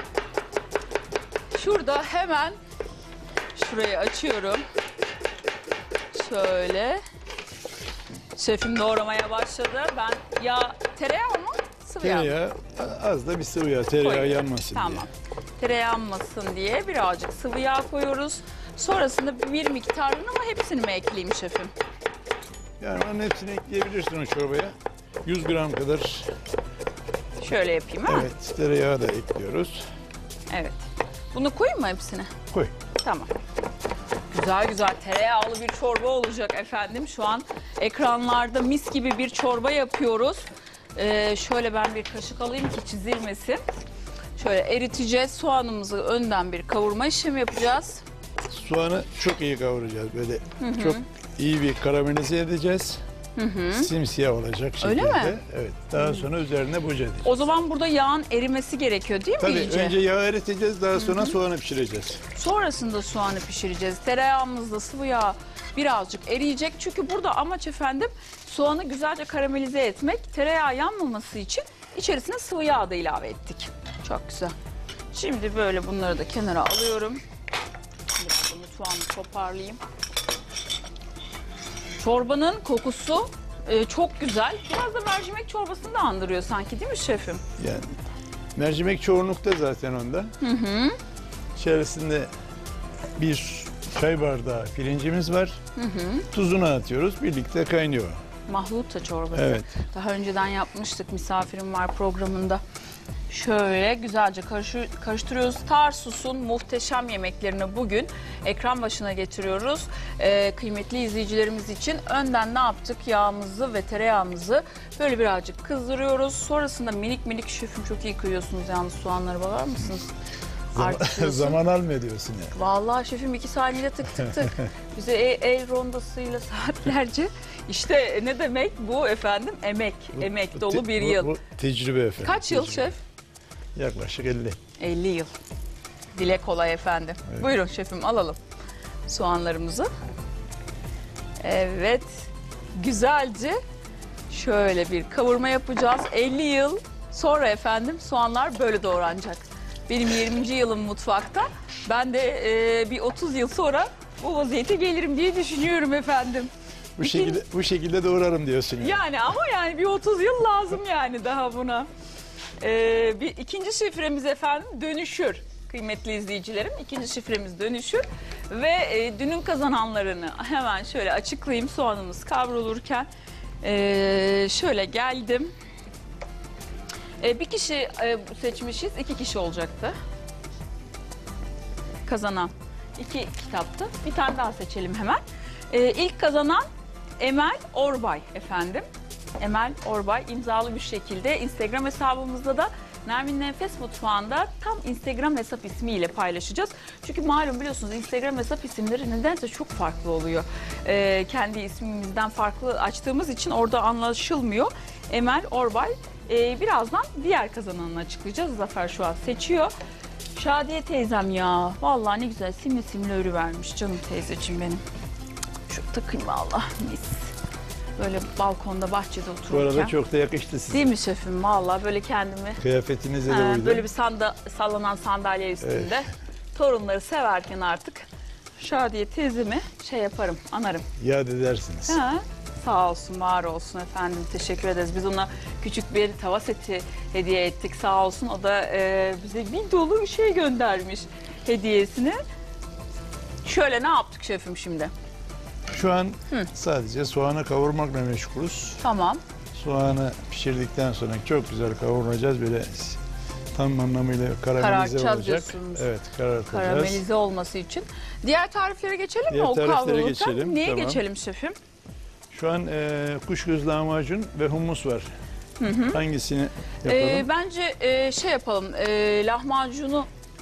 Şurada hemen şurayı açıyorum. Şöyle. Şefim doğramaya başladı. Ben tereyağı mı? Sıvı yağ mı? tereyağı, az da bir sıvı yağ, tereyağı Koyuyorum. yanmasın Tamam. diye. Tereyağı yanmasın diye birazcık sıvı yağ koyuyoruz. Sonrasında bir miktarını ama hepsini mi ekleyeyim şefim? Yani onun hepsini ekleyebilirsin o çorbaya. 100 gram kadar Şöyle yapayım ha? evet tereyağı da ekliyoruz. Evet. Bunu koyayım mı hepsine? Koy. Tamam. Güzel güzel tereyağlı bir çorba olacak efendim. Şu an ekranlarda mis gibi bir çorba yapıyoruz. Şöyle ben bir kaşık alayım ki çizilmesin. Şöyle eriteceğiz. Soğanımızı önden bir kavurma işlemi yapacağız. Soğanı çok iyi kavuracağız. Böyle çok iyi bir karamelize edeceğiz. Simsiyah olacak şekilde. Öyle mi? Evet. Daha sonra üzerine boca edeceğiz. O zaman burada yağın erimesi gerekiyor değil mi Tabii iyice? önce yağı eriteceğiz, daha sonra soğanı pişireceğiz. Sonrasında soğanı pişireceğiz. Tereyağımızda sıvı yağ birazcık eriyecek. Çünkü burada amaç efendim soğanı güzelce karamelize etmek. Tereyağı yanmaması için içerisine sıvı yağ da ilave ettik. Çok güzel. Şimdi böyle bunları da kenara alıyorum. Biraz da mutfağımı toparlayayım. Çorbanın kokusu çok güzel. Biraz da mercimek çorbasını da andırıyor sanki değil mi şefim? Yani mercimek çoğunlukta zaten onda. İçerisinde bir çay bardağı pirincimiz var. Tuzunu atıyoruz, birlikte kaynıyor. Mahluta çorbası. Evet. Daha önceden yapmıştık, Misafirim Var programında. Şöyle güzelce karıştırıyoruz. Tarsus'un muhteşem yemeklerini bugün ekran başına getiriyoruz. Kıymetli izleyicilerimiz için önden ne yaptık? Yağımızı ve tereyağımızı böyle birazcık kızdırıyoruz. Sonrasında minik minik, şefim çok iyi kıyıyorsunuz yalnız soğanları, bakar mısınız? Artırıyorsun. Zaman almıyor diyorsun yani. Vallahi şefim 2 saniyede tık tık tık. Bize el rondasıyla saatlerce. İşte ne demek bu efendim? Emek. Emek dolu bir yıl. Bu tecrübe efendim. Kaç yıl tecrübe. şef? Yaklaşık 50. 50 yıl. Dile kolay efendim. Evet. Buyurun şefim, alalım soğanlarımızı. Evet. Güzelce şöyle bir kavurma yapacağız. 50 yıl sonra efendim soğanlar böyle doğranacak. Benim 20. yılım mutfakta. Ben de bir 30 yıl sonra bu vaziyete gelirim diye düşünüyorum efendim. Bu şekilde doğrarım diyorsun yani. Yani ama yani bir 30 yıl lazım yani daha buna. Bir ikinci şifremiz efendim dönüşür. Kıymetli izleyicilerim, ikinci şifremiz dönüşür. Ve dünün kazananlarını hemen şöyle açıklayayım soğanımız kavrulurken. Şöyle geldim. Bir kişi seçmişiz, 2 kişi olacaktı. Kazanan 2 kitaptı. Bir tane daha seçelim hemen. İlk kazanan Emel Orbay efendim. Emel Orbay imzalı bir şekilde Instagram hesabımızda da Nermin Nefes Mutfağı'nda tam Instagram hesap ismiyle paylaşacağız. Çünkü malum biliyorsunuz Instagram hesap isimleri nedense çok farklı oluyor. Kendi ismimizden farklı açtığımız için orada anlaşılmıyor. Emel Orbay. Birazdan diğer kazananını açıklayacağız. Zafer şu an seçiyor. Şadiye teyzem ya. Vallahi ne güzel simli simli örü vermiş canım teyzeciğim benim. Şu takayım Allah mis. Böyle balkonda bahçede otururken. Bu arada çok da yakıştı size. Değil mi şefim? Vallahi böyle kendimi Kıyafetinize de uydu. böyle bir sallanan sandalye üstünde torunları severken artık Şadiye teyzemi şey yaparım, anarım. Yad edersiniz. Ha, sağ olsun, var olsun efendim. Teşekkür ederiz. Biz ona küçük bir tava seti hediye ettik. Sağ olsun. O da bize bir dolu şey göndermiş hediyesini. Şöyle ne yaptık şefim şimdi? Şu an sadece soğanı kavurmakla meşgulüz. Tamam. Soğanı pişirdikten sonra çok güzel kavuracağız. Böyle tam anlamıyla karamelize Karartacağız olacak. diyorsunuz. Evet, karartacağız. Karamelize olması için. Diğer tariflere geçelim mi? Diğer O tariflere kavrulurken. geçelim, Neye tamam. geçelim şefim? Şu an kuşgöz lahmacun ve hummus var. Hangisini yapalım? Bence şey yapalım. Lahmacunu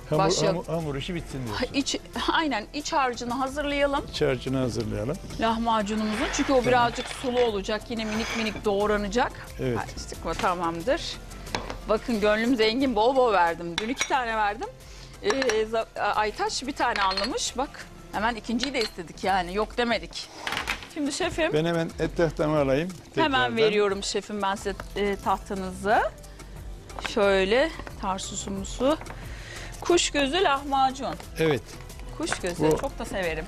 Başlayalım. Hamur işi bitsin diyorsun. Aynen iç harcını hazırlayalım. İç harcını hazırlayalım. Lahmacunumuzun. Çünkü o birazcık sulu olacak. Yine minik minik doğranacak. Evet. Hadi sıkma, tamamdır. Bakın gönlüm zengin, bol bol verdim. Dün 2 tane verdim. Aytaç bir tane anlamış. Bak hemen ikinciyi de istedik yani. Yok demedik. Şimdi şefim. Ben hemen et tahtamı alayım. Hemen tekrardan. veriyorum şefim ben size tahtanızı. Şöyle tarsusumusu. Kuş gözü lahmacun. Evet. Kuş gözü Bu- çok da severim.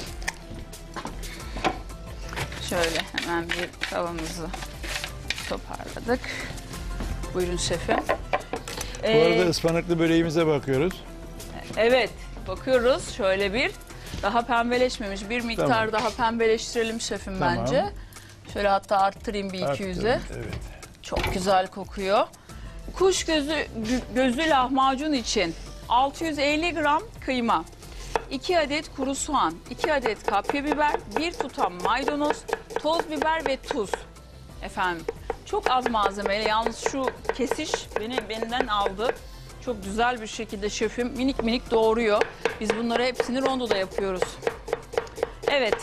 Şöyle hemen bir tavamızı toparladık. Buyurun şefim. Bu arada ıspanaklı böreğimize bakıyoruz. Evet, bakıyoruz şöyle bir daha pembeleşmemiş, bir miktar Tamam. daha pembeleştirelim şefim Tamam. bence. Şöyle hatta arttırayım bir 200'e. Evet. Çok güzel kokuyor. Kuş gözü lahmacun için 650 gram kıyma, 2 adet kuru soğan, 2 adet kapya biber, 1 tutam maydanoz, toz biber ve tuz. Efendim çok az malzemeyle, yalnız şu kesiş benden aldı. Çok güzel bir şekilde şefim minik minik doğruyor. Biz bunları hepsini rondoda yapıyoruz. Evet.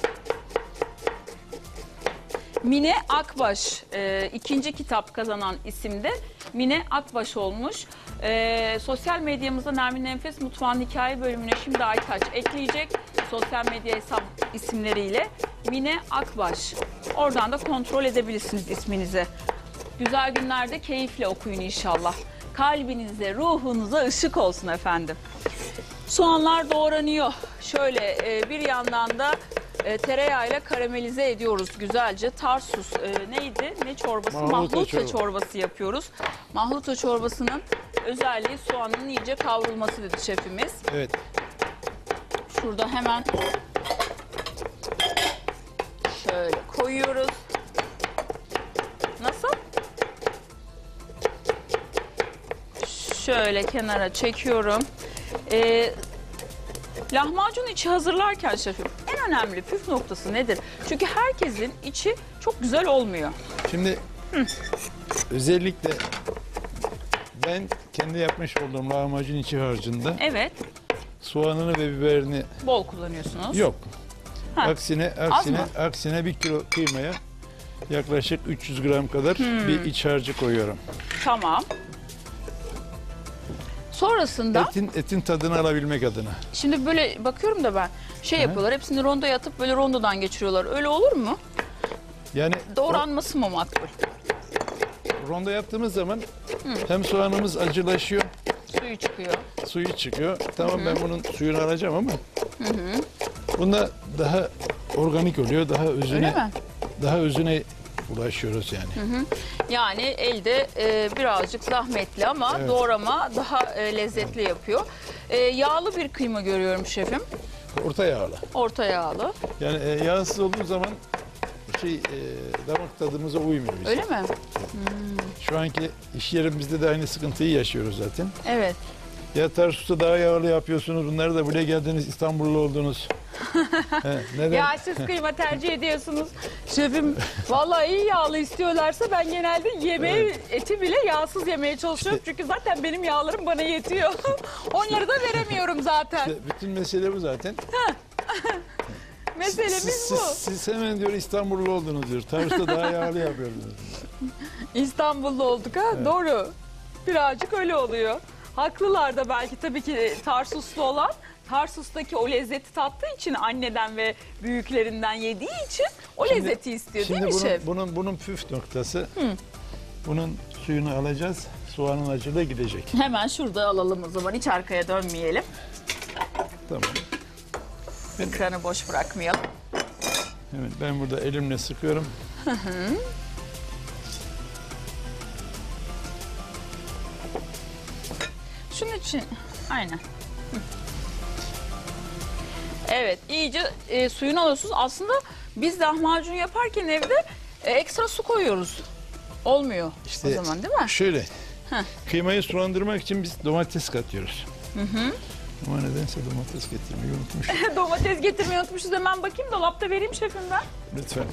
Mine Akbaş ikinci kitap kazanan isimde Mine Akbaş olmuş. Sosyal medyamızda Nermin Enfes Mutfağı'nın hikaye bölümüne şimdi Aytaç ekleyecek. Sosyal medya hesap isimleriyle Mine Akbaş. Oradan da kontrol edebilirsiniz isminizi. Güzel günlerde keyifle okuyun inşallah. Kalbinize, ruhunuza ışık olsun efendim. Soğanlar doğranıyor. Şöyle bir yandan da tereyağıyla karamelize ediyoruz güzelce. Tarsus neydi? Ne çorbası? Mahluta çorbası yapıyoruz. Mahluta çorbasının özelliği soğanın iyice kavrulması dedi şefimiz. Evet. Şurada hemen şöyle koyuyoruz. Nasıl? Şöyle kenara çekiyorum. Lahmacun içi hazırlarken şefim en önemli püf noktası nedir? Çünkü herkesin içi çok güzel olmuyor. Şimdi özellikle ben kendi yapmış olduğum lahmacun içi harcında Evet, soğanını ve biberini bol kullanıyorsunuz. yok. Ha. Aksine 1 kilo kıymaya yaklaşık 300 gram kadar bir iç harcı koyuyorum. Tamam. Sonrasında Etin tadını alabilmek adına. şimdi böyle bakıyorum da ben yapıyorlar. Hepsini rondoya atıp böyle rondodan geçiriyorlar. Öyle olur mu? Yani Doğranması mı makbul? ronda yaptığımız zaman hem soğanımız acılaşıyor, Suyu çıkıyor. suyu çıkıyor. Tamam ben bunun suyunu alacağım ama bunda daha organik oluyor, Öyle mi? daha özüne ulaşıyoruz yani. Yani elde birazcık zahmetli ama Evet. doğrama daha lezzetli yapıyor. Yağlı bir kıyma görüyorum şefim. Orta yağlı. Orta yağlı. Yani yağsız olduğu zaman damak tadımıza uymuyor bizim. Öyle mi? Şu anki iş yerimizde de aynı sıkıntıyı yaşıyoruz zaten. Evet. Ya Tarsus'ta daha yağlı yapıyorsunuz, bunları da buraya geldiniz, İstanbullu oldunuz. Neden? Ya siz kıyma tercih ediyorsunuz. Şefim vallahi iyi yağlı istiyorlarsa ben genelde yemeği, eti bile yağsız yemeye çalışıyorum. Çünkü zaten benim yağlarım bana yetiyor. Onları da veremiyorum zaten. İşte bütün mesele bu zaten. Meselemiz bu. Siz hemen diyor İstanbullu oldunuz diyor. Tarsus'ta daha yağlı yapıyorsunuz. İstanbullu olduk ha, doğru. Birazcık öyle oluyor. Haklılar da belki tabii ki Tarsuslu olan. Tarsus'taki o lezzeti tattığı için anneden ve büyüklerinden yediği için o lezzeti istiyor değil mi şef? Bunun püf noktası, bunun suyunu alacağız, soğanın acılığı gidecek. Hemen şurada alalım o zaman, hiç arkaya dönmeyelim. Tamam. Ekranı boş bırakmayalım. Evet, ben burada elimle sıkıyorum. Şunun için aynen. Evet, iyice suyunu alıyorsunuz. Aslında biz lahmacun yaparken evde ekstra su koyuyoruz. Olmuyor o zaman değil mi? Şöyle, kıymayı sulandırmak için biz domates katıyoruz. Ama nedense domates getirmeyi unutmuşum. Domates getirmeyi unutmuşuz. Hemen bakayım, dolapta vereyim şefim ben. Lütfen.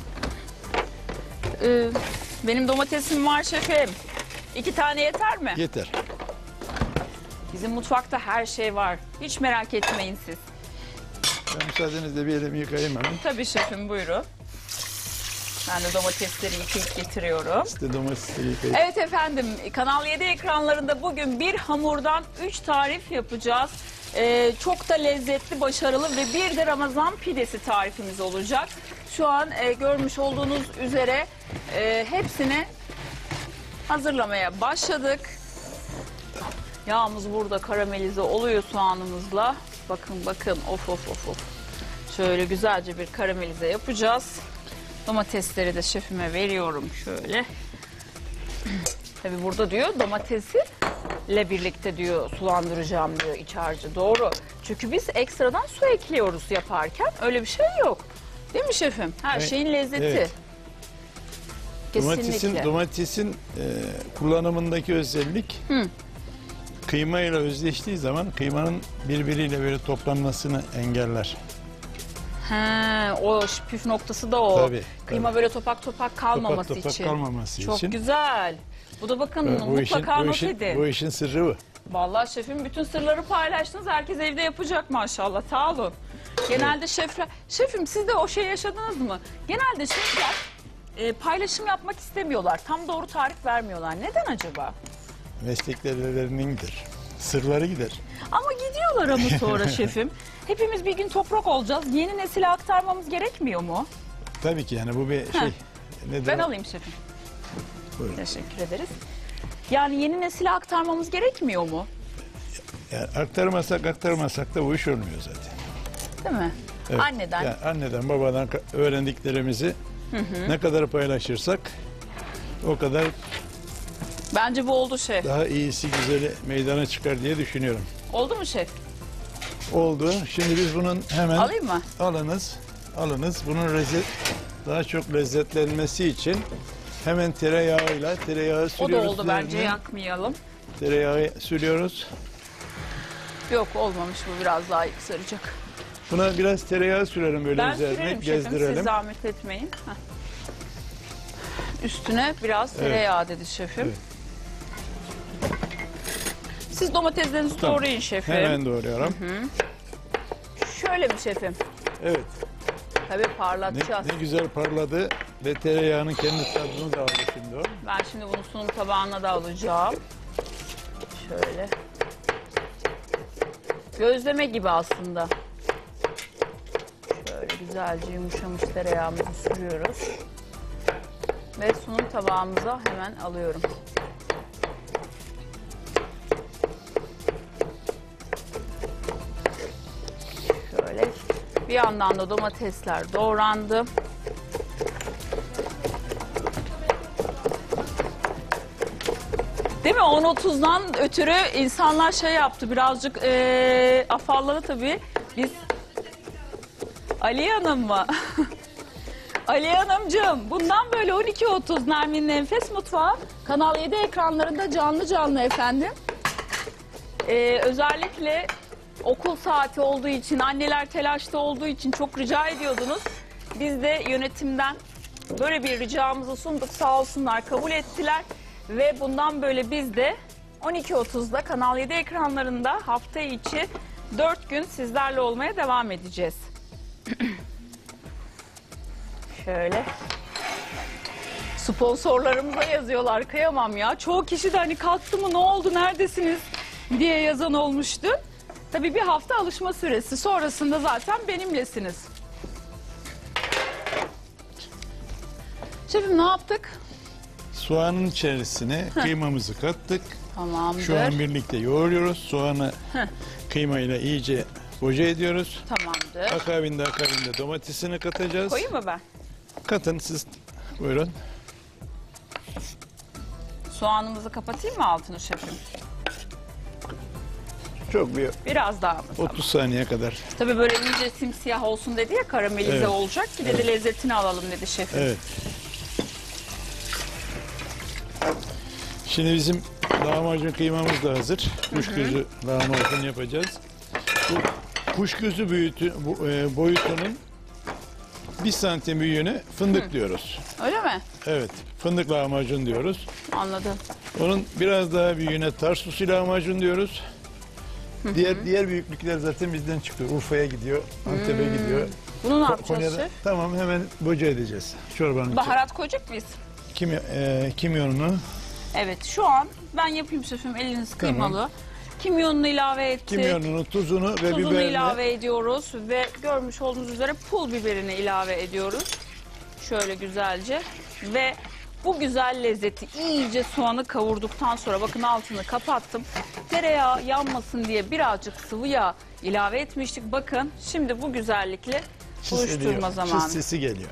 Benim domatesim var şefim. 2 tane yeter mi? Yeter. Bizim mutfakta her şey var. Hiç merak etmeyin siz. Ben müsaadenizle bir elimi yıkayayım hemen. Tabii şefim, buyurun. Ben de domatesleri yıkayıp getiriyorum. İşte domatesleri yıkayayım. Evet efendim, Kanal 7 ekranlarında bugün bir hamurdan 3 tarif yapacağız. Çok da lezzetli, başarılı ve bir de Ramazan pidesi tarifimiz olacak. Şu an görmüş olduğunuz üzere hepsini hazırlamaya başladık. Yağımız burada karamelize oluyor soğanımızla. Bakın bakın, of of of of. Şöyle güzelce bir karamelize yapacağız. Domatesleri de şefime veriyorum şöyle. Tabii burada diyor domatesi ile birlikte diyor sulandıracağım diyor iç harcı. Doğru. Çünkü biz ekstradan su ekliyoruz yaparken. Öyle bir şey yok. Değil mi şefim? Her Evet, şeyin lezzeti. evet. Kesinlikle. Domatesin kullanımındaki özellik kıymayla özleştiği zaman kıymanın birbiriyle böyle toplanmasını engeller. He, o püf noktası da o. Tabii, Kıyma tabii. böyle topak topak kalmaması Topak topak için. kalmaması Çok için. güzel. Bu da bakın Bu işin, mutlaka bu not işin, edin. bu işin sırrı bu. Vallahi şefim bütün sırları paylaştınız. Herkes evde yapacak maşallah. Sağ olun. Genelde şefler... Şefim siz de o şey yaşadınız mı? Genelde şefler paylaşım yapmak istemiyorlar. Tam doğru tarif vermiyorlar. Neden acaba? Mesleklerlerinindir. Sırları gider. Ama gidiyorlar ama sonra şefim. Hepimiz bir gün toprak olacağız. Yeni nesile aktarmamız gerekmiyor mu? Tabii ki yani bu bir şey. Nedir Ben o? alayım şefim. Buyurun. Teşekkür ederiz. Yani yeni nesile aktarmamız gerekmiyor mu? Yani aktarmasak da bu iş olmuyor zaten. Değil mi? Evet. Anneden. Yani anneden babadan öğrendiklerimizi ne kadar paylaşırsak o kadar Bence bu oldu şef. daha iyisi güzeli meydana çıkar diye düşünüyorum. Oldu mu şef? Oldu. Şimdi biz bunun hemen Alayım mı? alınız. Bunun daha çok lezzetlenmesi için hemen tereyağı O da sürüyoruz. oldu bence, üzerine. yakmayalım. Tereyağı sürüyoruz. Yok olmamış, bu biraz daha saracak. Buna biraz tereyağı sürelim böyle Ben üzerine sürerim şefim, siz gezdirelim. zahmet etmeyin. Heh. Üstüne biraz tereyağı dedi şefim. Evet. Siz domateslerinizi Tamam. doğrayın şefim. Hemen doğruyorum. Şöyle mi şefim? Evet. Tabii Ne, parlatacağız. ne güzel parladı ve tereyağının kendi tadını da aldı şimdi o. Ben şimdi bunu sunum tabağına da alacağım. Şöyle. Gözleme gibi aslında. Şöyle güzelce yumuşamış tereyağımızı sürüyoruz. Ve sunum tabağımıza hemen alıyorum. Şöyle. Bir yandan da domatesler doğrandı. Değil mi? 10-30'dan ötürü insanlar şey yaptı, birazcık afalladı tabii. Biz... Aliye Hanım mı? Aliye Hanımcığım, bundan böyle 12.30 Nermin'in Enfes Mutfağı Kanal 7 ekranlarında canlı efendim. Özellikle okul saati olduğu için, anneler telaşta olduğu için çok rica ediyordunuz. Biz de yönetimden böyle bir ricamızı sunduk, sağ olsunlar kabul ettiler. Ve bundan böyle biz de 12.30'da Kanal 7 ekranlarında hafta içi 4 gün sizlerle olmaya devam edeceğiz. Şöyle. Sponsorlarımıza yazıyorlar, kıyamam ya. Çoğu kişi de hani kalktı mı, ne oldu, neredesiniz diye yazan olmuştu. Tabii bir hafta alışma süresi, sonrasında zaten benimlesiniz. Şefim ne yaptık? Soğanın içerisine kıymamızı kattık. Tamamdır. Şu an birlikte yoğuruyoruz. Soğanı kıymayla iyice boca ediyoruz. Tamamdır. Akabinde domatesini katacağız. Koyayım mı ben? Katın siz. Buyurun. Soğanımızı kapatayım mı altını şefim? Çok bir Biraz daha mı? 30 saniye kadar. Tabii böyle iyice simsiyah olsun dedi ya, karamelize Evet. olacak ki dedi, lezzetini alalım dedi şefim. Evet. Şimdi bizim lahmacun kıymamız da hazır. Kuş gözü lahmacun yapacağız. Bu kuş gözü boyutunun 1 santim büyüğüne fındık diyoruz. Öyle mi? Evet, fındık lahmacun diyoruz. Anladım. Onun biraz daha büyüğüne Tarsuslu lahmacun diyoruz. Diğer büyüklükler zaten bizden çıkıyor. Urfa'ya gidiyor, Antep'e gidiyor. Bunu ne yapacağız Konya'da. şef? Tamam, hemen boca edeceğiz çorbanın içine. Baharat koyacak mıyız? Kimyonunu, Evet, şu an ben yapayım şefim, eliniz kıymalı. Kimyonunu ilave ettik. kimyonunu, tuzunu ve Tuzunu biberini. ilave ediyoruz ve görmüş olduğunuz üzere pul biberini ilave ediyoruz. Şöyle güzelce ve bu güzel lezzeti iyice soğanı kavurduktan sonra bakın altını kapattım. Tereyağı yanmasın diye birazcık sıvı yağ ilave etmiştik. Bakın şimdi bu güzellikle buluşturma zamanı. Çiz sesi geliyor.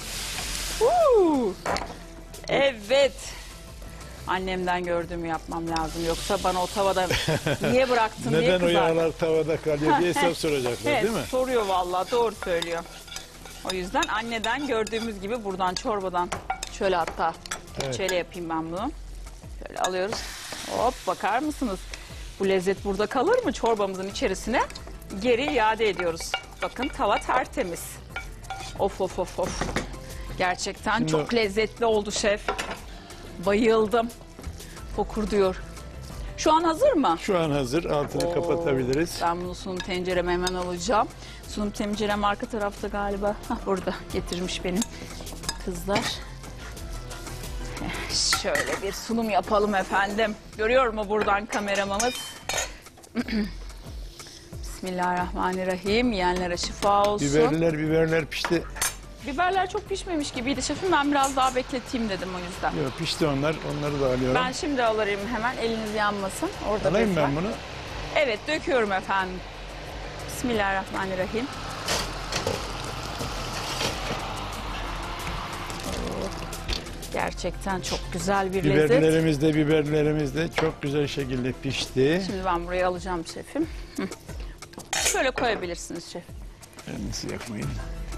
Evet. Annemden gördüğümü yapmam lazım. Yoksa bana o tavada niye bıraktın diye Neden o kızar. yağlar tavada kalıyor diye hesap soracaklar, Evet, değil mi? soruyor vallahi, doğru söylüyor. O yüzden anneden gördüğümüz gibi buradan çorbadan şöyle hatta Evet. şöyle yapayım ben bunu. Şöyle alıyoruz. Hop, bakar mısınız? Bu lezzet burada kalır mı? Çorbamızın içerisine geri iade ediyoruz. Bakın tava tertemiz. Of of of of. Gerçekten Şimdi çok lezzetli oldu şef. Bayıldım. Fokur diyor. Şu an hazır mı? Şu an hazır. Altını Oo, kapatabiliriz. Ben bunu sunum tencereme hemen alacağım. Sunum tencerem arka tarafta galiba. Hah, burada getirmiş benim kızlar. Şöyle bir sunum yapalım efendim. Görüyor mu buradan kameramamız? Bismillahirrahmanirrahim. Yiyenlere şifa olsun. Biberler pişti. Biberler çok pişmemiş gibiydi şefim. Ben biraz daha bekleteyim dedim o yüzden. Yok, pişti onlar. Onları da alıyorum. Ben şimdi alırım hemen. Eliniz yanmasın. Orada Alayım bez var. ben bunu. Evet, döküyorum efendim. Bismillahirrahmanirrahim. Gerçekten çok güzel bir lezzet. Biberlerimiz de çok güzel şekilde pişti. Şimdi ben buraya alacağım şefim. Hı. Şöyle koyabilirsiniz şef. Elinizi yakmayın.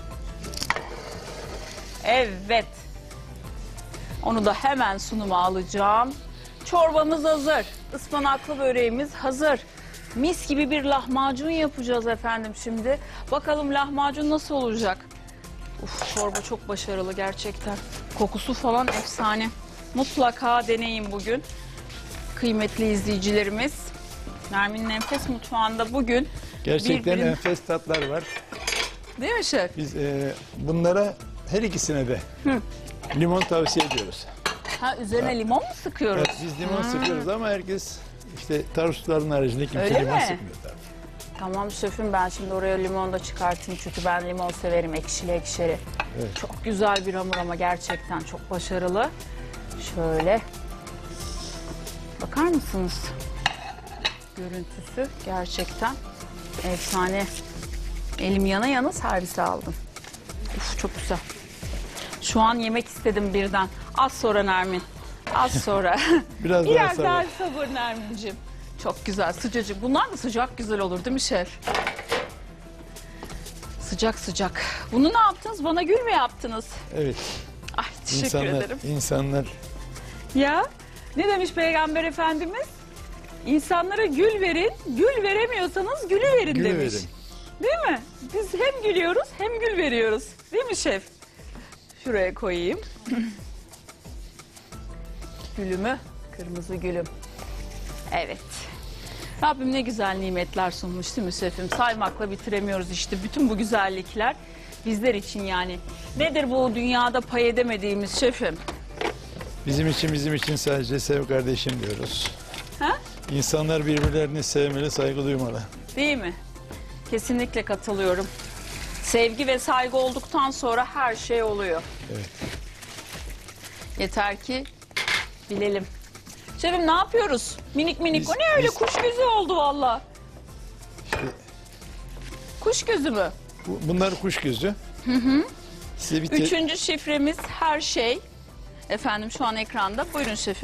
Evet. Onu da hemen sunuma alacağım. Çorbamız hazır. Ispanaklı böreğimiz hazır. Mis gibi bir lahmacun yapacağız efendim şimdi. Bakalım lahmacun nasıl olacak? Uf, çorba çok başarılı gerçekten. Kokusu falan efsane. Mutlaka deneyin bugün. Kıymetli izleyicilerimiz. Nermin'in Enfes Mutfağı'nda bugün Gerçekten birbirine- enfes tatlar var. Değil mi şef? Biz bunlara her ikisine de limon tavsiye ediyoruz. Ha, üzerine limon mu sıkıyoruz? Evet, biz limon sıkıyoruz ama herkes işte Tarsusların haricinde kimse Öyle limon mi? sıkmıyor tabii. Tamam şefim, ben şimdi oraya limon da çıkartayım çünkü ben limon severim, ekşili ekşili. Evet. Çok güzel bir hamur ama gerçekten çok başarılı. Şöyle. Bakar mısınız? Görüntüsü gerçekten efsane. Elim yana yana servise aldım. Uf, çok güzel. Şu an yemek istedim birden. Az sonra Nermin. Az sonra. Biraz daha Biraz sabır. daha sabır Nermin'ciğim. Çok güzel, sıcacık. Bunlar da sıcak güzel olur değil mi şef? Sıcak sıcak. Bunu ne yaptınız? Bana gül mü yaptınız? Evet. Ay, teşekkür ederim. İnsanlar Ya ne demiş Peygamber Efendimiz? İnsanlara gül verin, gül veremiyorsanız gülü verin gülü demiş. verin. Değil mi? Biz hem gülüyoruz hem gül veriyoruz. Değil mi şef? Şuraya koyayım. Gülümü, kırmızı gülüm. Evet. Rabbim ne güzel nimetler sunmuş değil mi şefim? Saymakla bitiremiyoruz işte bütün bu güzellikler bizler için yani. Nedir bu dünyada pay edemediğimiz şefim? bizim için sadece sev kardeşim diyoruz. Ha? İnsanlar birbirlerini sevmeli, saygı duymalı. Değil mi? Kesinlikle katılıyorum. Sevgi ve saygı olduktan sonra her şey oluyor. Evet. Yeter ki bilelim. Şefim ne yapıyoruz? Minik minik. Biz- O ne öyle biz- kuş gözü oldu valla. İşte Kuş gözü mü? bunlar kuş gözü. Size bir Üçüncü şifremiz her şey. Efendim şu an ekranda. Buyurun şefim.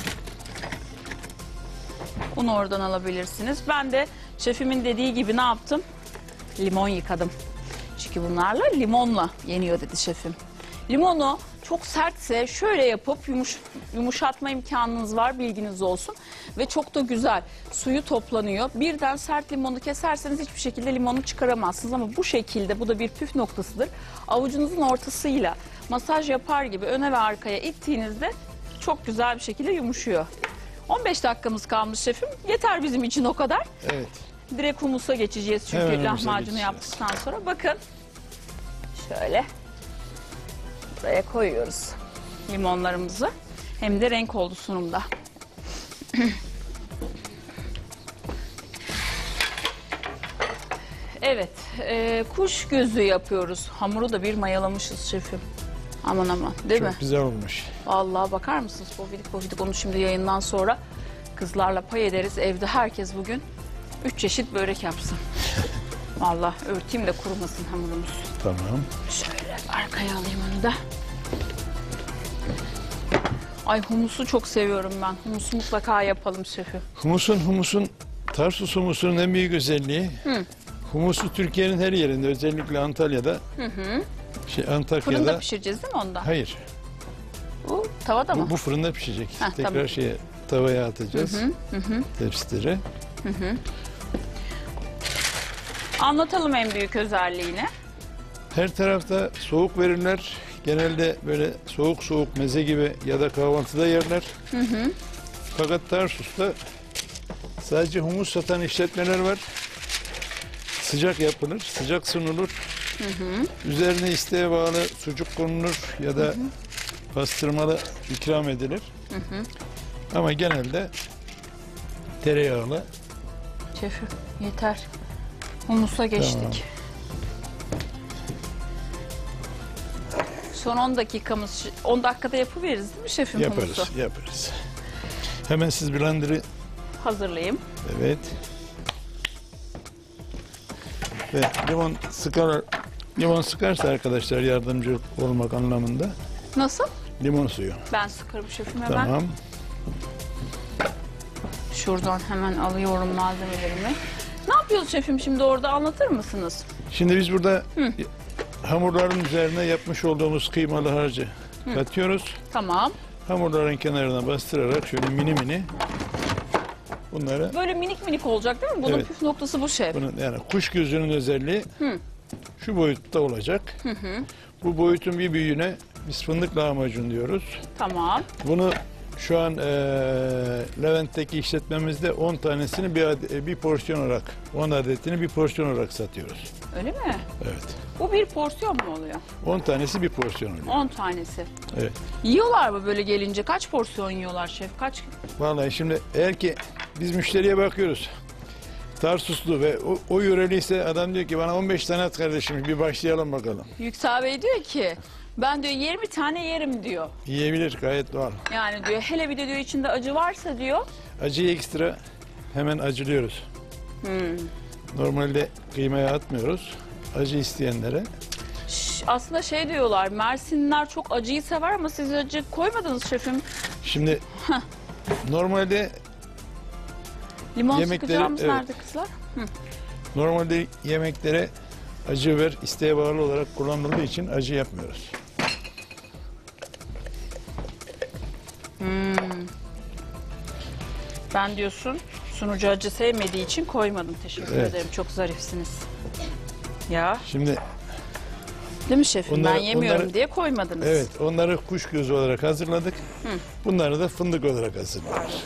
Bunu oradan alabilirsiniz. Ben de şefimin dediği gibi ne yaptım? Limon yıkadım. Çünkü bunlarla limonla yeniyor dedi şefim. Limonu çok sertse şöyle yapıp yumuşatma imkanınız var, bilginiz olsun. Ve çok da güzel suyu toplanıyor. Birden sert limonu keserseniz hiçbir şekilde limonu çıkaramazsınız. Ama bu şekilde, bu da bir püf noktasıdır. Avucunuzun ortasıyla masaj yapar gibi öne ve arkaya ittiğinizde çok güzel bir şekilde yumuşuyor. 15 dakikamız kalmış şefim. Yeter bizim için o kadar. Evet. direkt humusa geçeceğiz çünkü Hemen humusa lahmacunu geçeceğiz. yaptıktan sonra. Bakın şöyle buraya koyuyoruz limonlarımızı. Hem de renk oldu sunumda. Evet, kuş gözü yapıyoruz. Hamuru da bir mayalamışız şefim. Aman aman, değil mi? Çok güzel olmuş. Vallahi bakar mısınız pofidik onu şimdi yayından sonra kızlarla pay ederiz. Evde herkes bugün 3 çeşit börek yapsın. Vallahi örteyim de kurumasın hamurumuz. Tamam. Şöyle arkaya alayım onu da. Ay humusu çok seviyorum ben. Humusu mutlaka yapalım şefim. Humusun Tarsus humusunun en büyük özelliği. Humusu Türkiye'nin her yerinde, özellikle Antalya'da. Antakya'da. Fırında pişireceğiz değil mi onda? Hayır. Bu tavada mı? Bu fırında pişecek. Heh, Tekrar tamam. tavaya atacağız. Tepsileri. Anlatalım en büyük özelliğini. Her tarafta soğuk verirler. Genelde böyle soğuk meze gibi ya da kahvaltıda yerler. Fakat Tarsus'ta sadece humus satan işletmeler var. Sıcak yapılır, sıcak sunulur. Üzerine isteğe bağlı sucuk konulur ya da pastırmalı ikram edilir. Ama genelde tereyağlı. Şefim yeter. Humusa geçtik. Tamam. Son 10 dakikamız, 10 dakikada yapıveririz değil mi şefim humusu? Yaparız. Hemen siz blender'ı, Hazırlayayım. evet. Ve limon sıkarsa arkadaşlar, yardımcı olmak anlamında, Nasıl? limon suyu. Ben sıkarım şefim hemen. Tamam. Şuradan hemen alıyorum malzemelerimi. Ne yapıyoruz şefim şimdi orada, anlatır mısınız? Şimdi biz burada hamurların üzerine yapmış olduğumuz kıymalı harcı katıyoruz. Tamam. Hamurların kenarına bastırarak şöyle mini bunları, Böyle minik minik olacak değil mi? Bunun Evet. püf noktası bu şef. bunun yani kuş gözünün özelliği şu boyutta olacak. Bu boyutun bir büyüğüne biz fındık lahmacun diyoruz. Tamam. Bunu şu an Levent'teki işletmemizde 10 tanesini bir porsiyon olarak, 10 adetini bir porsiyon olarak satıyoruz. Öyle mi? Evet. Bu bir porsiyon mu oluyor? 10 tanesi bir porsiyon oluyor. 10 tanesi. Evet. Yiyorlar mı böyle gelince? Kaç porsiyon yiyorlar şef? Kaç? Vallahi şimdi eğer ki biz müşteriye bakıyoruz, Tarsuslu ve o yöreliyse adam diyor ki bana 15 tane at kardeşim, bir başlayalım bakalım. Yüksel Bey diyor ki ben diyor 20 tane yerim diyor. Yiyebilir, gayet doğal. Yani diyor hele bir de diyor içinde acı varsa diyor. Acıyı ekstra hemen acılıyoruz. Normalde kıymaya atmıyoruz. Acı isteyenlere. Aslında şey diyorlar, Mersinliler çok acıyı sever ama siz acı koymadınız şefim. Şimdi normalde Limon Yemekleri, sıkacağımız evet. nerede kızlar? Normalde yemeklere acı ver isteğe bağlı olarak kullanıldığı için acı yapmıyoruz. Ben diyorsun sunucu acı sevmediği için koymadım. Teşekkür Evet. ederim. Çok zarifsiniz. Ya Şimdi değil mi şefim? Onları- Ben yemiyorum onları- diye koymadınız. evet, onları kuş gözü olarak hazırladık. Bunları da fındık olarak hazırlıyoruz.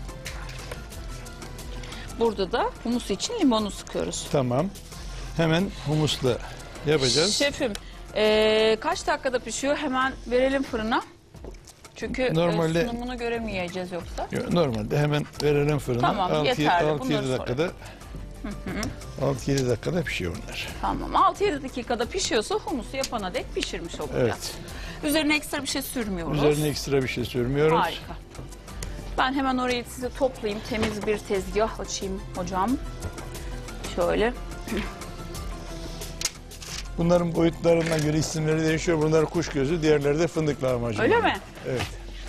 Burada da humus için limonu sıkıyoruz. Tamam. Hemen humusla yapacağız. Şefim kaç dakikada pişiyor? Hemen verelim fırına. Çünkü Normalde- sunumunu göremeyeceğiz yoksa. Normalde hemen verelim fırına. Tamam, yeterli. 6-7 Bunları sonra. dakikada 6-7 dakikada pişiyor onlar. Tamam. 6-7 dakikada pişiyorsa humusu yapana dek pişirmiş olacağız. Evet. Üzerine ekstra bir şey sürmüyoruz. Üzerine ekstra bir şey sürmüyoruz. Harika. Ben hemen orayı size toplayayım. Temiz bir tezgah açayım hocam. Şöyle. Bunların boyutlarına göre isimleri değişiyor. Bunlar kuş gözü, diğerleri de fındık lahmacun. Öyle mi? Evet.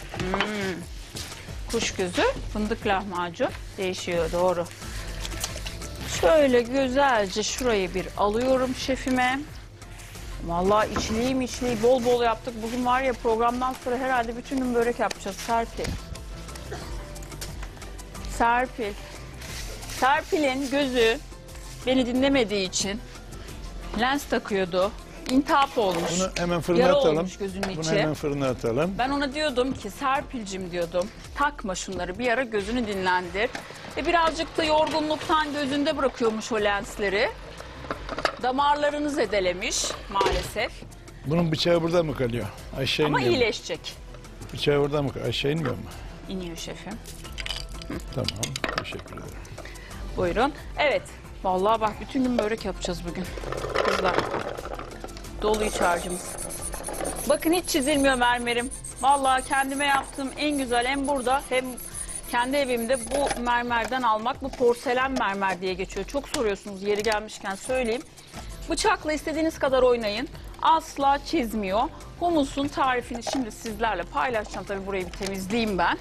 Kuş gözü, fındık lahmacun değişiyor, doğru. Şöyle güzelce şurayı bir alıyorum şefime. Vallahi içliği bol bol yaptık. Bugün var ya programdan sonra herhalde bütün gün börek yapacağız Serpil. Serpil'in gözü beni dinlemediği için lens takıyordu. İntihap olmuş. Bunu hemen fırına Yara atalım. olmuş gözünün Bunu içi. hemen fırına atalım. Ben ona diyordum ki Serpil'cim diyordum, takma şunları, bir ara gözünü dinlendir. Birazcık da yorgunluktan gözünde bırakıyormuş o lensleri. Damarlarını zedelemiş maalesef. Bunun bıçağı burada mı kalıyor? Aşağı Ama inmiyor mu? iyileşecek. Bıçağı burada mı kalıyor? Aşağı inmiyor mu? İniyor şefim. Tamam. Teşekkür ederim. Buyurun. Evet. Vallahi bak bütün gün börek yapacağız bugün. Kızlar. Dolu iç harcımız. Bakın hiç çizilmiyor mermerim. Vallahi kendime yaptığım en güzel hem burada hem kendi evimde bu mermerden almak. Bu porselen mermer diye geçiyor. Çok soruyorsunuz, yeri gelmişken söyleyeyim. Bıçakla istediğiniz kadar oynayın. Asla çizmiyor. Humusun tarifini şimdi sizlerle paylaşacağım. Tabii burayı bir temizleyeyim ben.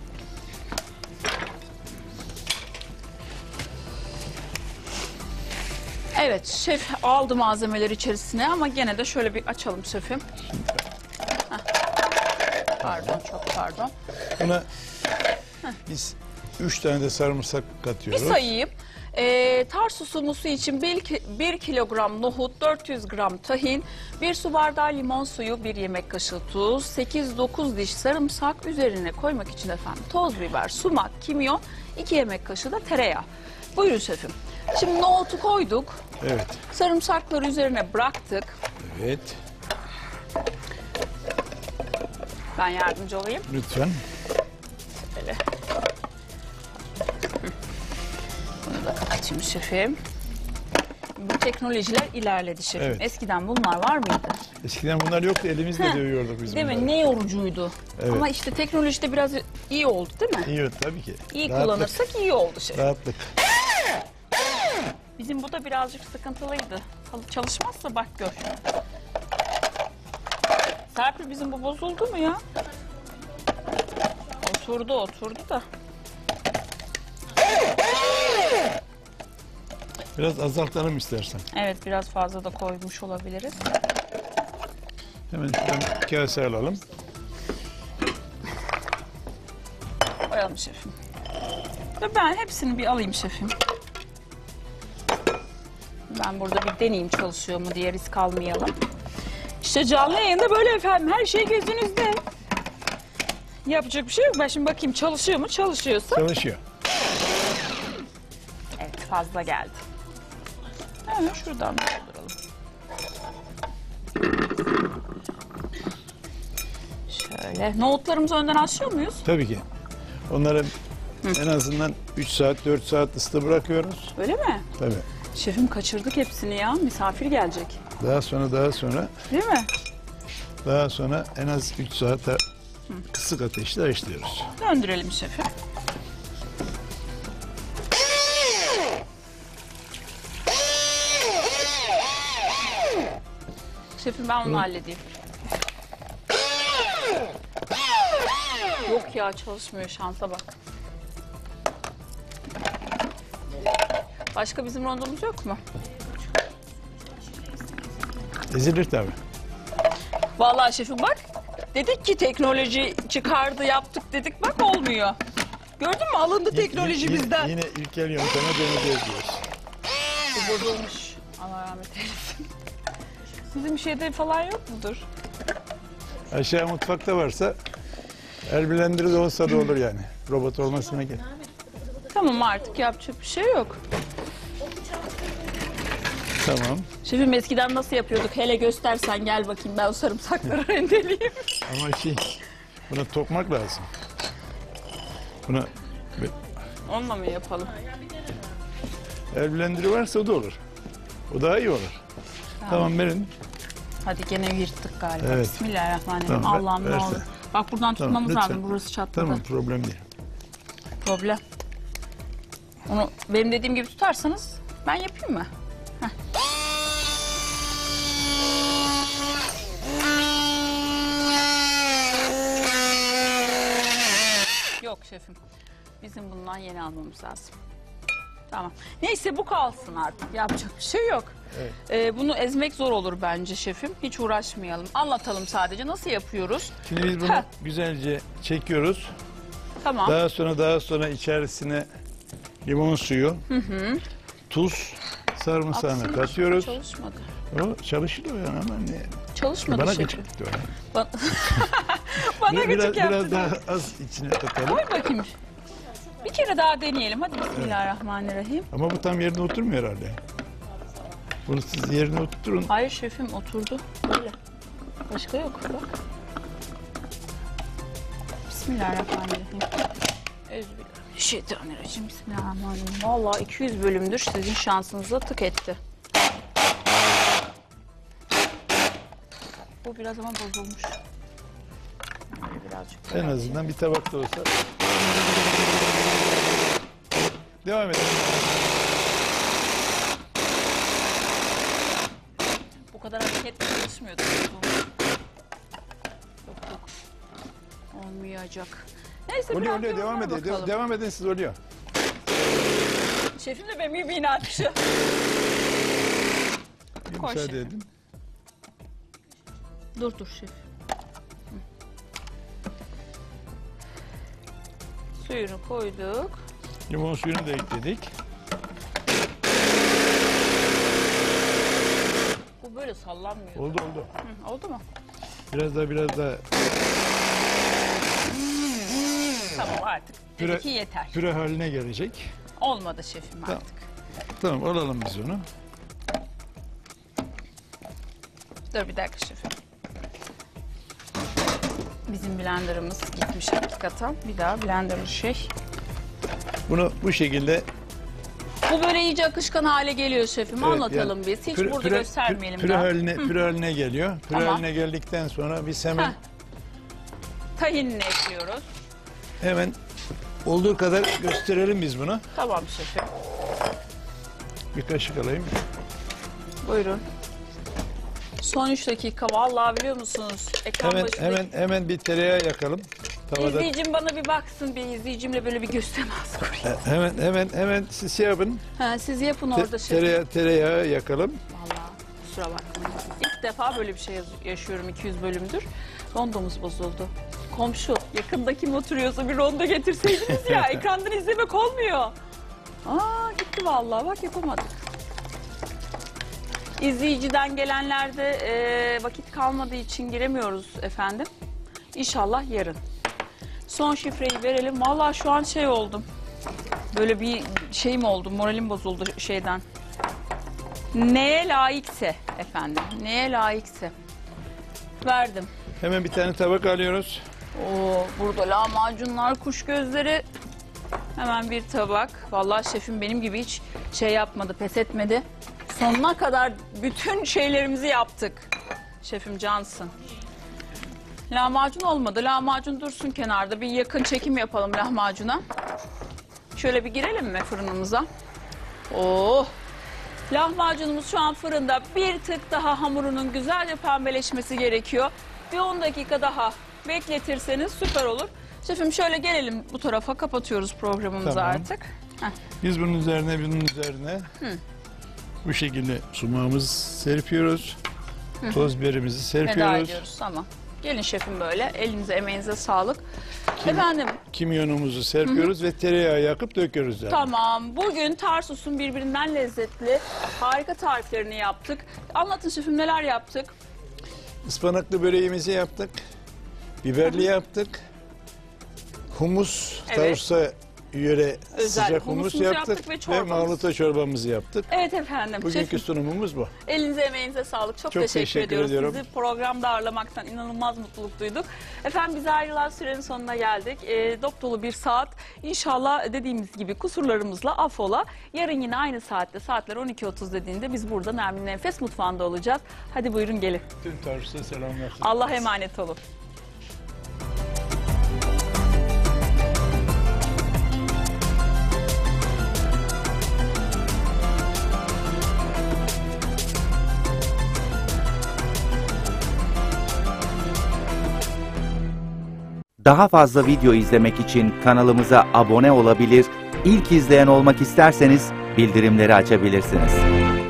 Evet, şef aldı malzemeleri içerisine ama gene de şöyle bir açalım şefim. Heh. Pardon, çok pardon. Buna biz 3 tane de sarımsak Bir katıyoruz. sayayım. Tarsus humusu için 1 kilogram nohut, 400 gram tahin, 1 su bardağı limon suyu, 1 yemek kaşığı tuz, 8-9 diş sarımsak, üzerine koymak için efendim toz biber, sumak, kimyon, 2 yemek kaşığı da tereyağı. Buyurun şefim. Şimdi nohutu koyduk. Evet. Sarımsakları üzerine bıraktık. Evet. Ben yardımcı olayım. Lütfen. Böyle. Bunu da kapatayım şefim. Bu teknolojiler ilerledi şefim. Evet. Eskiden bunlar var mıydı? Eskiden bunlar yoktu. Elimizle dövüyorduk biz Değil bunları. mi? Ne yorucuydu. Evet. Ama işte teknolojide biraz iyi oldu değil mi? İyi tabii ki. İyi Rahatlık. kullanırsak iyi oldu şefim. Rahatlık. Bizim bu da birazcık sıkıntılıydı. Çalışmazsa bak gör. Serpil bizim bu bozuldu mu ya? Oturdu da. Biraz azaltalım istersen. Evet biraz fazla da koymuş olabiliriz. Hemen şuradan kase alalım. Koyalım şefim. Ve ben hepsini bir alayım şefim. Ben burada bir deneyeyim çalışıyor mu diye risk almayalım. İşte canlı yayında böyle efendim her şey gözünüzde. Yapacak bir şey yok. Ben şimdi bakayım çalışıyor mu? Çalışıyorsa. Çalışıyor. Evet fazla geldi. Hemen şuradan dolduralım. Şöyle. Nohutlarımızı önden haşlıyor muyuz? Tabii ki. Onları en azından 3 saat 4 saat ısıda bırakıyoruz. Öyle mi? Tabii. Şefim kaçırdık hepsini ya. Misafir gelecek. Daha sonra Değil mi? en az 3 saat kısık ateşte haşlıyoruz. Döndürelim şefim. Şefim ben onu halledeyim. Yok ya çalışmıyor şansa bak. Başka bizim rondomuz yok mu? Ezilir tabii. Vallahi şefim bak. Dedik ki teknoloji çıkardı yaptık dedik bak olmuyor. Gördün mü alındı teknoloji bizden. Yine ilkel yönteme döneceğiz diyoruz. Bu bozulmuş. Allah rahmet eylesin. Bizim şeyde falan yok mudur? Aşağı mutfakta varsa el blenderi de olsa da olur yani. Robot olmasına gerek. Tamam artık yapacak bir şey yok. Tamam. Şefim eskiden nasıl yapıyorduk? Hele göstersen gel bakayım ben o sarımsakları rendeleyeyim. Ama buna tokmak lazım. Buna Onunla mı yapalım? el blenderi varsa o da olur. O daha iyi olur. Tamam verin. Hadi gene yırttık galiba. Evet. Bismillahirrahmanirrahim. Tamam, Allah'ım ne verse. olur. Bak buradan Tamam, tutmamız lütfen. lazım. Burası çatladı. Tamam problem değil. Problem. Onu benim dediğim gibi tutarsanız ben yapayım mı? Heh. Yok şefim. Bizim bundan yeni almamız lazım. Tamam. Neyse bu kalsın artık. Yapacak bir şey yok. Evet. Bunu ezmek zor olur bence şefim. Hiç uğraşmayalım. Anlatalım sadece. Nasıl yapıyoruz? Şimdi biz bunu Heh. güzelce çekiyoruz. Tamam. Daha sonra içerisine limon suyu, tuz, sarımsağını Aslında katıyoruz. çalışmadı. O çalışıyor yani ama ne? Çalışmadı Bana şefim. gıcık gitti o. Ba- Bana gıcık yaptı. Biraz daha az içine katalım. Koy bakayım. Bir kere daha deneyelim. Hadi bismillahirrahmanirrahim. Ama bu tam yerine oturmuyor herhalde. Bunu siz yerine oturtun. Hayır şefim, oturdu. Böyle. Başka yok. Bak. Bismillahirrahmanirrahim. Euzubillahimineşşeytanirracim. Bismillahirrahmanirrahim. Vallahi 200 bölümdür sizin şansınıza tık etti. Bu biraz ama bozulmuş. Yani birazcık. En azından bir tabakta olsa. Devam edelim. Bu kadar hareketli çalışmıyordu. Yok yok. Olmayacak. Neyse Oluyor biraz oluyor, devam yorumlar edin. bakalım. Devam edin, siz oluyor. Şefim de benim gibi inatçı. Bir Koy müsaade şefim. edin. Dur şef. Suyunu koyduk. Limon suyunu da ekledik. Bu böyle sallanmıyor. Oldu oldu. Hı, oldu mu? Biraz daha Tamam artık. Püre- Dedi ki yeter. püre haline gelecek. Olmadı şefim Tamam. artık. Tamam, alalım biz onu. Dur bir dakika şefim. Bizim blenderımız gitmiş hakikaten. Bir daha blenderlı şey. Bunu bu şekilde Bu böyle iyice akışkan hale geliyor şefim. evet, Anlatalım yani biz. Hiç burada göstermeyelim püre daha. püre haline geliyor. Püre Tamam. haline geldikten sonra biz hemen Heh. Tahinini ekliyoruz. hemen olduğu kadar gösterelim biz bunu. Tamam şefim. Bir kaşık alayım. Buyurun. Son 3 dakika. Vallahi biliyor musunuz? Ekran başındaki Hemen bir tereyağı yakalım. Tavada. İzleyicim bana bir baksın. Bir izleyicimle böyle bir göz teması kurayım. Hemen siz şey yapın. Ha, siz yapın orada şefim. Tereyağı yakalım. Vallahi kusura bakmayın. İlk defa böyle bir şey yaşıyorum 200 bölümdür. Rondomuz bozuldu. Komşu yakında kim oturuyorsa bir rondo getirseydiniz ya. Ekrandan izlemek olmuyor. Aa gitti vallahi, bak yapamadık. İzleyiciden gelenlerde vakit kalmadığı için giremiyoruz efendim. İnşallah yarın. Son şifreyi verelim. Vallahi şu an şey oldum. Böyle bir şey mi oldu? Moralim bozuldu şeyden. Neye layıkse efendim. Neye layıkse. Verdim. Hemen bir tane tabak alıyoruz. Oo, burada lahmacunlar, kuş gözleri. Hemen bir tabak. Vallahi şefim benim gibi hiç şey yapmadı, pes etmedi. Sonuna kadar bütün şeylerimizi yaptık. Şefim cansın. Lahmacun olmadı. Lahmacun dursun kenarda. Bir yakın çekim yapalım lahmacuna. Şöyle bir girelim mi fırınımıza? Oh! Lahmacunumuz şu an fırında. Bir tık daha hamurunun güzelce pembeleşmesi gerekiyor. Bir 10 dakika daha bekletirseniz süper olur. Şefim şöyle gelelim bu tarafa, kapatıyoruz programımızı Tamam. artık. Heh. Biz bunun üzerine bu şekilde sumağımızı serpiyoruz. Toz biberimizi Veda serpiyoruz. ediyoruz. Tamam. Gelin şefim böyle. Elinize emeğinize sağlık. Efendim Kimyonumuzu serpiyoruz ve tereyağı yakıp döküyoruz yani. tamam. Bugün Tarsus'un birbirinden lezzetli harika tariflerini yaptık. Anlatın şefim, neler yaptık? Ispanaklı böreğimizi yaptık. Biberli yaptık. Humus, Evet. Tarsus'a yöre Özel sıcak humus humusumuzu yaptık yaptık ve ve çorbamız. mağluta çorbamızı yaptık. Evet efendim. Bugünkü Şefim, sunumumuz bu. elinize emeğinize sağlık. Çok, Çok teşekkür teşekkür ediyoruz. ediyorum. Sizi programda ağırlamaktan inanılmaz mutluluk duyduk. Efendim bize ayrılan sürenin sonuna geldik. Dop dolu bir saat. İnşallah dediğimiz gibi kusurlarımızla affola. Yarın yine aynı saatte, saatler 12.30 dediğinde biz burada Nermin'in Enfes Mutfağı'nda olacağız. Hadi buyurun gelin. Tüm Tarsus'a selamlar. Allah'a emanet olun. Daha fazla video izlemek için kanalımıza abone olabilir, ilk izleyen olmak isterseniz bildirimleri açabilirsiniz.